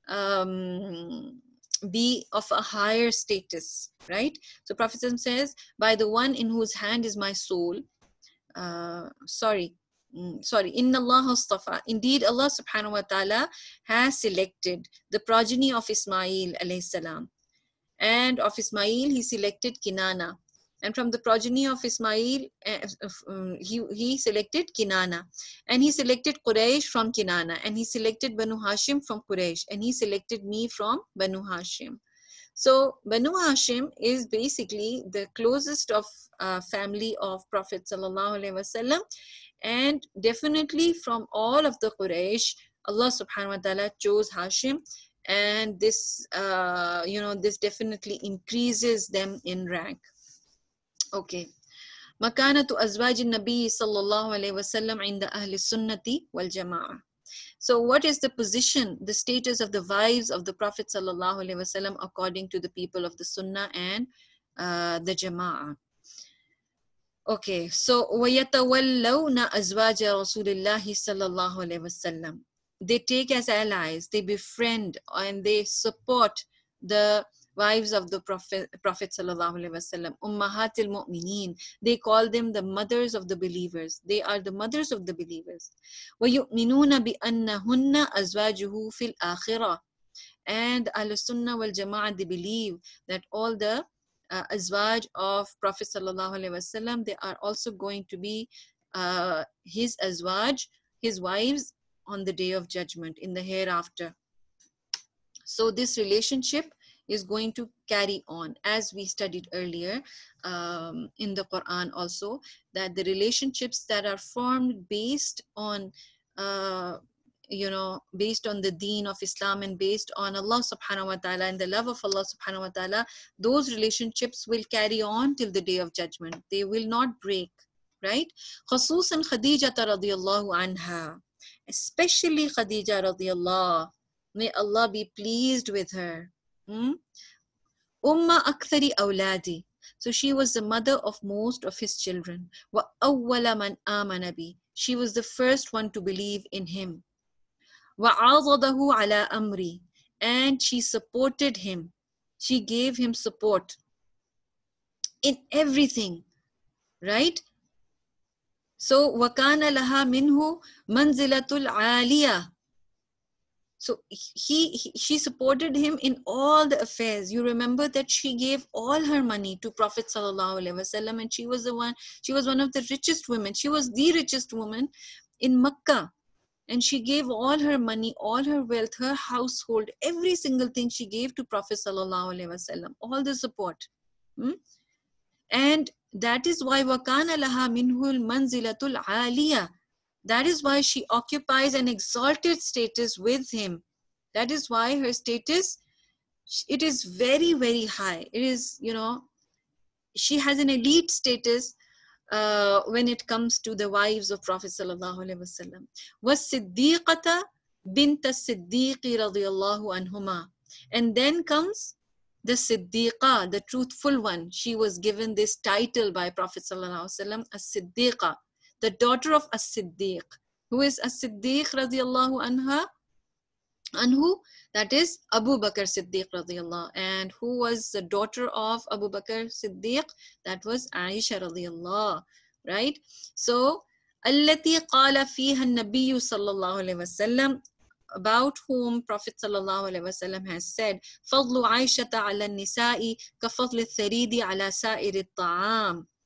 um, be of a higher status, right? So Prophet says, by the one in whose hand is my soul, uh, sorry, mm, sorry, Inna Allah astafa. Indeed, Allah subhanahu wa ta'ala has selected the progeny of Ismail alayhi salam. And of Ismail, he selected Kinana. And from the progeny of Ismail, uh, um, he, he selected Kinana. And he selected Quraysh from Kinana. And he selected Banu Hashim from Quraysh. And he selected me from Banu Hashim. So Banu Hashim is basically the closest of uh, family of Prophet sallallahu alaihi wasallam, and definitely from all of the Quraysh, Allah subhanahu wa ta'ala chose Hashim, and this uh, you know this definitely increases them in rank. Okay. Makanatu azwajin Nabi sallallahu alaihi wasallam inda ahli sunnati wal jama'ah. So what is the position, the status of the wives of the Prophet sallallahu alaihi wasallam according to the people of the Sunnah and uh, the Jama'ah? Okay, so وَيَتَوَلَّوْنَ أَزْوَاجَ رَسُولِ اللَّهِ صَلَّى اللَّهُ عَلَيْهِ وَسَلَّمَ. They take as allies, they befriend and they support the wives of the Prophet, Prophet sallallahu alaihi wasallam, ummahatil mu'minin. They call them the mothers of the believers. They are the mothers of the believers. وَيُؤْمِنُونَ بِأَنَّهُنَّ أَزْوَاجُهُ فِي الْآخِرَةِ. And Ahl-Sunnah wal Jama'ah, they believe that all the uh, azwaj of Prophet sallallahu alaihi wasallam, they are also going to be uh, his azwaj, his wives, on the day of judgment, in the hereafter. So this relationship is going to carry on, as we studied earlier um, in the Quran also, that the relationships that are formed based on uh, you know based on the deen of Islam and based on Allah subhanahu wa ta'ala and the love of Allah subhanahu wa ta'ala, those relationships will carry on till the day of judgment. They will not break, right? Khususan Khadija radiyallahu anha, especially Khadija radiyallahu, may Allah be pleased with her. Hmm? Umma akthari awladi. So she was the mother of most of his children. Wa awwala man amana bi. She was the first one to believe in him. Wa azadahu ala amri. And she supported him. She gave him support in everything, right? So wa kana laha minhu manzilatul aliyah. So he, he, she supported him in all the affairs. You remember that she gave all her money to Prophet sallallahu alaihi wasallam, and she was the one, she was one of the richest women. She was the richest woman in Makkah. And she gave all her money, all her wealth, her household, every single thing she gave to Prophet sallallahu alaihi wasallam, all the support. Hmm? And that is why وَكَانَ لَهَا مِنْهُ الْمَنْزِلَةُ الْعَالِيَةُ. That is why she occupies an exalted status with him. That is why her status, it is very, very high. It is, you know, she has an elite status uh, when it comes to the wives of Prophet sallallahu alaihi wasallam. وَالصِّدِّيقَةَ بِنْتَ الصِّدِّيقِ رَضِيَ اللَّهُ عَنْهُمَا. And then comes the Siddiqa, the truthful one. She was given this title by Prophet sallallahu alaihi wasallam, as-Siddiqa, the daughter of as-Siddiq. Who is as-Siddiq radiallahu anha? Anhu, that is Abu Bakr Siddiq radiallahu. And who was the daughter of Abu Bakr Siddiq? That was Aisha radiallahu, right? So, allati qala fiha an-nabiy sallallahu alaihi wasallam, about whom Prophet sallallahu alaihi wasallam has said, فضل عائشة على النساء كفضل الثريد على سائر الطعام.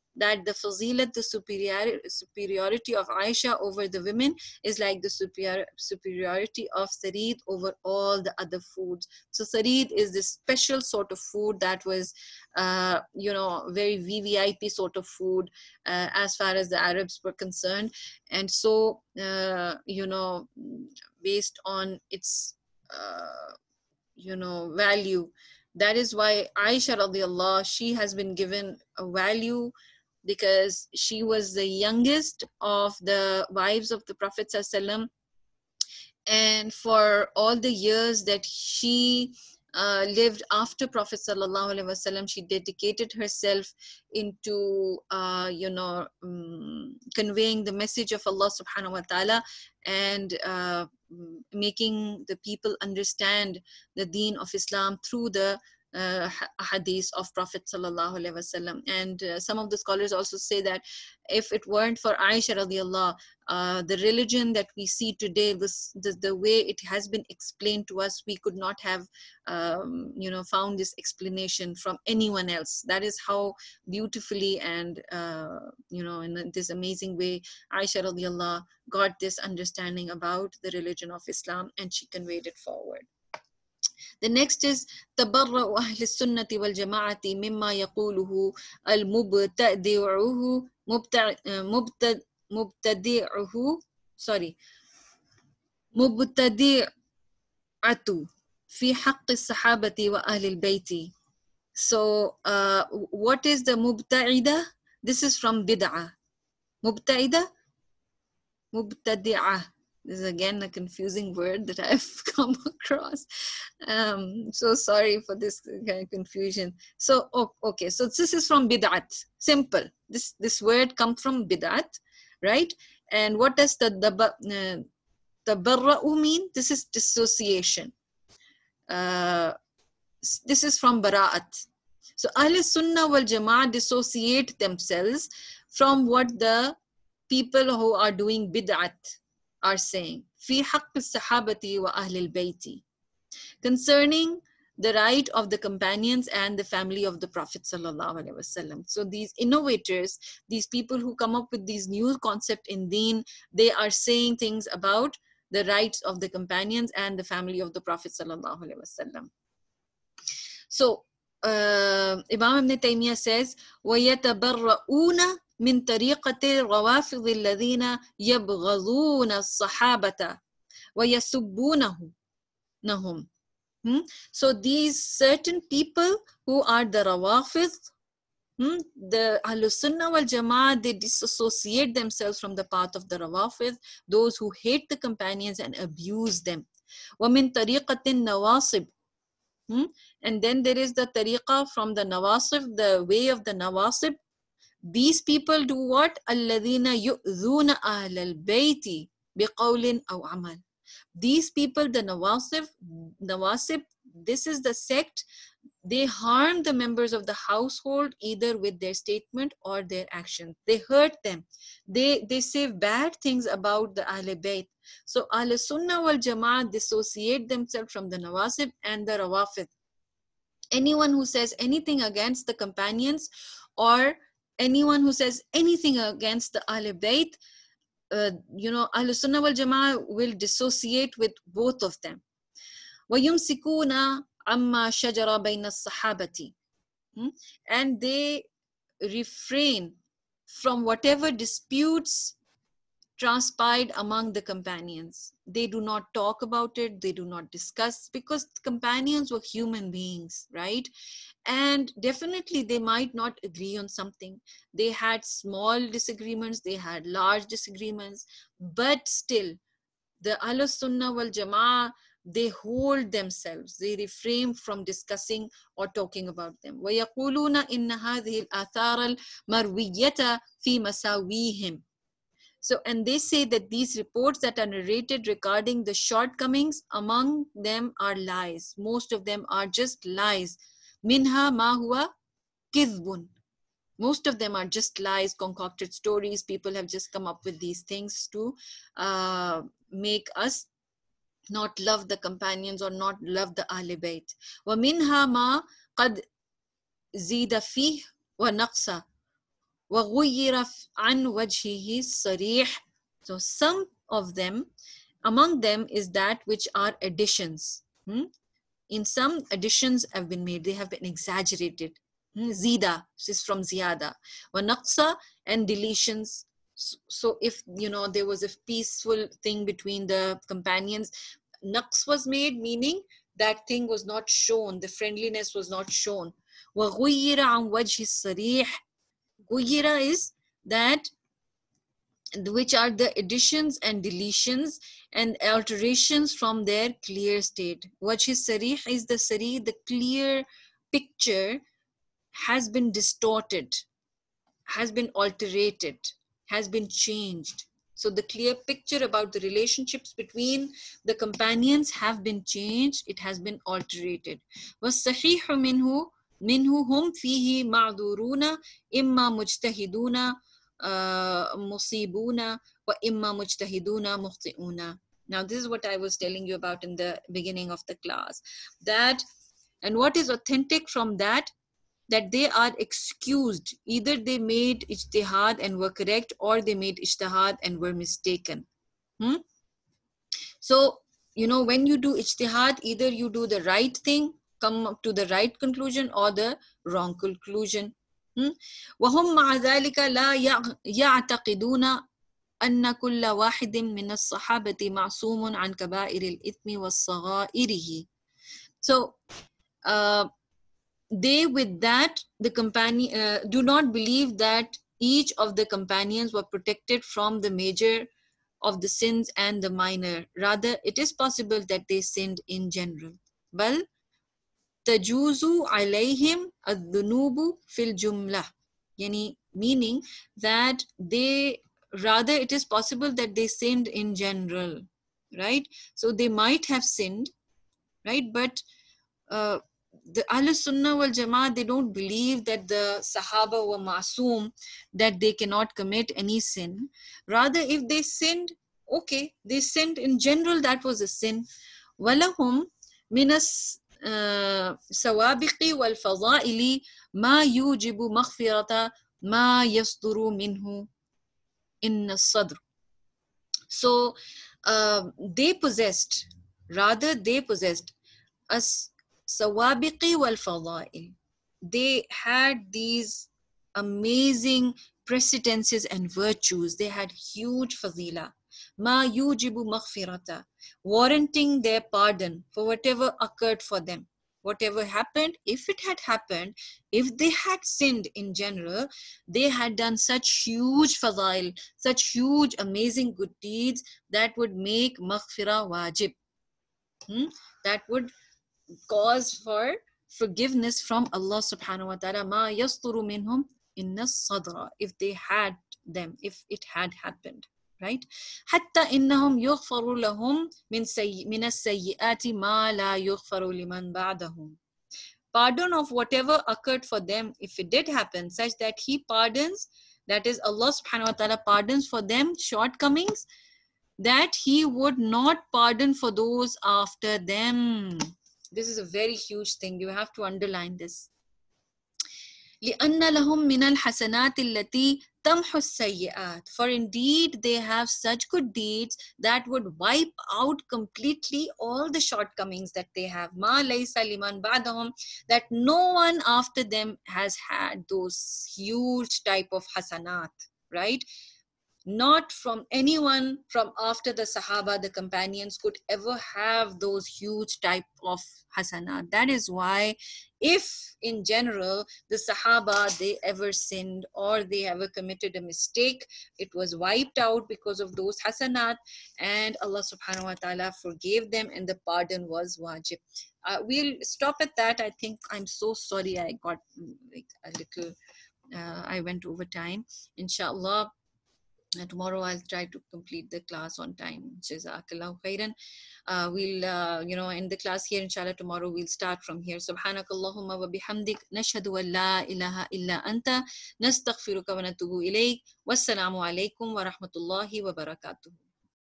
that the fazilat, the superior, superiority of Aisha over the women is like the superior, superiority of sarid over all the other foods. So sarid is this special sort of food that was, uh, you know, very V V I P sort of food uh, as far as the Arabs were concerned. And so, uh, you know, based on its, uh, you know, value, that is why Aisha radiallahu, she has been given a value because she was the youngest of the wives of the Prophet sallallahu, and for all the years that she uh, lived after Prophet sallallahu alaihi wasallam, she dedicated herself into uh, you know um, conveying the message of Allah subhanahu wa ta'ala, and uh, making the people understand the deen of Islam through the uh, hadith of Prophet sallallahu alaihi wasallam. And uh, some of the scholars also say that if it weren't for Aisha radiallahu, uh, the religion that we see today, this, the, the way it has been explained to us, we could not have um, you know found this explanation from anyone else. That is how beautifully and uh, you know in this amazing way Aisha radiallahu got this understanding about the religion of Islam, and she conveyed it forward. The next is تبرأ أهل السنة والجماعة مما يقوله المبتدعه مبتدع مبتدعه sorry مبتدعة في حق الصحابة وأهل البيت. So uh, what is the mubta'ida? This is from bid'ah. Mubta'ida, mubtadi'ah. This is again a confusing word that I've come across. Um, so sorry for this kind of confusion. So, oh, okay, so this is from bid'at. Simple. This this word comes from bid'at, right? And what does the tabarra'u uh, mean? This is dissociation. Uh, this is from bara'at. So Ahl Sunnah wal Jama'ah dissociate themselves from what the people who are doing bid'at are saying. في حق الصحابة وأهل البيت, concerning the right of the companions and the family of the Prophet sallallahu alaihi wasallam. So these innovators, these people who come up with these new concepts in deen, they are saying things about the rights of the companions and the family of the Prophet sallallahu alaihi wasallam. So uh, Imam Ibn Taymiyyah says, وَيَتَبَرَّؤُونَ من طريقة الروافض الذين يبغضون الصحابة ويسبونهم. Hmm? So these certain people who are the rawafid, hmm? the Ahlus Sunnah wal Jama'ah, they disassociate themselves from the path of the rawafid, those who hate the companions and abuse them. وَمِن طريقة النواصب. Hmm? And then there is the tariqah from the nawasib, the way of the nawasib. These people do what? الَّذِينَ يُؤْذُونَ أَهْلَ الْبَيْتِ بِقَوْلٍ أَوْ عَمَلٍ. These people, the Nawasib, Nawasib, this is the sect, they harm the members of the household either with their statement or their action. They hurt them. They, they say bad things about the Ahl Bayt. So Ahl Sunnah wal Jama'ah dissociate themselves from the Nawasib and the Rawafid. Anyone who says anything against the companions or anyone who says anything against the Ahl Bayt, uh, you know, Ahl Sunnah wal Jama'ah will dissociate with both of them. وَيُمْسِكُونَ عَمَّا شَجَرَ بَيْنَ الصَّحَابَةِ. And they refrain from whatever disputes transpired among the companions. They do not talk about it, they do not discuss, because the companions were human beings, right? And definitely they might not agree on something. They had small disagreements, they had large disagreements, but still the Ahl Sunnah wal Jama'ah, they hold themselves, they refrain from discussing or talking about them. وَيَقُولُونَ إِنَّ هَذِهِ الْآثَارَ الْمَرْوِيَّةَ فِي مَسَاوِيهِمْ. So, and they say that these reports that are narrated regarding the shortcomings among them are lies. Most of them are just lies. Minha ma huwa kidhbun. Most of them are just lies, concocted stories. People have just come up with these things to uh, make us not love the companions or not love the Ahl Bayt. وَمِنْهَا مَا قَدْ زِيدَ فِيهِ وَنَقْصَ وغير عن وجهه الصريح. So some of them, among them is that which are additions. Hmm? In some, additions have been made, they have been exaggerated. Hmm? Zida, this is from ziyada. Wa naqsa, and deletions. So if, you know, there was a peaceful thing between the companions, naqs was made, meaning that thing was not shown, the friendliness was not shown. وَغُيِّرَ عَنْ وَجْهِ الصَّرِيحِ. Guyira is that which are the additions and deletions and alterations from their clear state. Wajh sarih is the sarih, the clear picture has been distorted, has been alterated, has been changed. So the clear picture about the relationships between the companions have been changed, it has been alterated. وَالصَّحِيحُ مِنْهُ مِنْهُ هُمْ فِيهِ مَعْذُورُونَ إِمَّا مُجْتَهِدُونَ مُصِيبُونَ وَإِمَّا مُجْتَهِدُونَ مُخْطِئُونَ. Now this is what I was telling you about in the beginning of the class. That, and what is authentic from that, that they are excused. Either they made ijtihad and were correct, or they made ijtihad and were mistaken. Hmm? So, you know, when you do ijtihad, either you do the right thing, come up to the right conclusion, or the wrong conclusion. وهم مع ذلك لا يعتقدون أن كل واحد من الصحابة معصوم عن كبائر الإثم والصغائره. So, uh, they with that, the companion, uh, do not believe that each of the companions were protected from the major of the sins and the minor. Rather, it is possible that they sinned in general. بل تجوز عليهم الذنوب في الجملة. Yani, meaning that they, rather it is possible that they sinned in general, right? So they might have sinned, right? But uh, the Ahl Sunnah wal Jama'ah, they don't believe that the Sahaba were masoom, that they cannot commit any sin. Rather, if they sinned, okay, they sinned in general, that was a sin. وَلَهُمْ مِنَ السَّوَابِقِ وَالْفَضَائِلِ مَا يُوجِبُ مَغْفِرَةَ مَا يَصْدُرُ مِنْهُ إِنَّ الصَّدْرِ. So, uh, they possessed, rather they possessed as sawabiqi wal fadail. They had these amazing precedences and virtues. They had huge fadila. Ma yujibu maghfirata, warranting their pardon for whatever occurred for them. Whatever happened, if it had happened, if they had sinned in general, they had done such huge fadail, such huge amazing good deeds that would make maghfirah wajib. Hmm? That would cause for forgiveness from Allah subhanahu wa ta'ala. Ma yasturu minhum inna sadra, if they had them, if it had happened, right? Hatta innahum yughfaru lahum min sayyi min as-sayyi'ati ma la yughfaru liman ba'dahum. Pardon of whatever occurred for them, if it did happen, such that He pardons, that is Allah subhanahu wa ta'ala pardons for them shortcomings, that He would not pardon for those after them. This is a very huge thing. You have to underline this. لِأَنَّ لَهُم مِّنَ الْحَسَنَاتِ الَّتِي تَمْحُ السَّيِّئَاتِ. For indeed they have such good deeds that would wipe out completely all the shortcomings that they have. مَا لَيْسَ لِمَنْ بَعْدَهُمْ, that no one after them has had those huge type of hasanat, right? Not from anyone from after the Sahaba, the companions, could ever have those huge type of hasanat. That is why, if in general the Sahaba, they ever sinned or they ever committed a mistake, it was wiped out because of those hasanat, and Allah subhanahu wa ta'ala forgave them, and the pardon was wajib. Uh, we'll stop at that. I think, I'm so sorry, I got like a little, uh, I went over time. Inshallah, Uh, tomorrow I'll try to complete the class on time. Jazakallahu khairan. Uh, we'll, uh, you know, end the class here. Inshallah, tomorrow we'll start from here. Subhanakallahumma wa bihamdik. Nashhadu an la ilaha illa anta. Nastaghfiruka wa natubu ilayk. Wassalamu alaikum wa rahmatullahi wa barakatuh.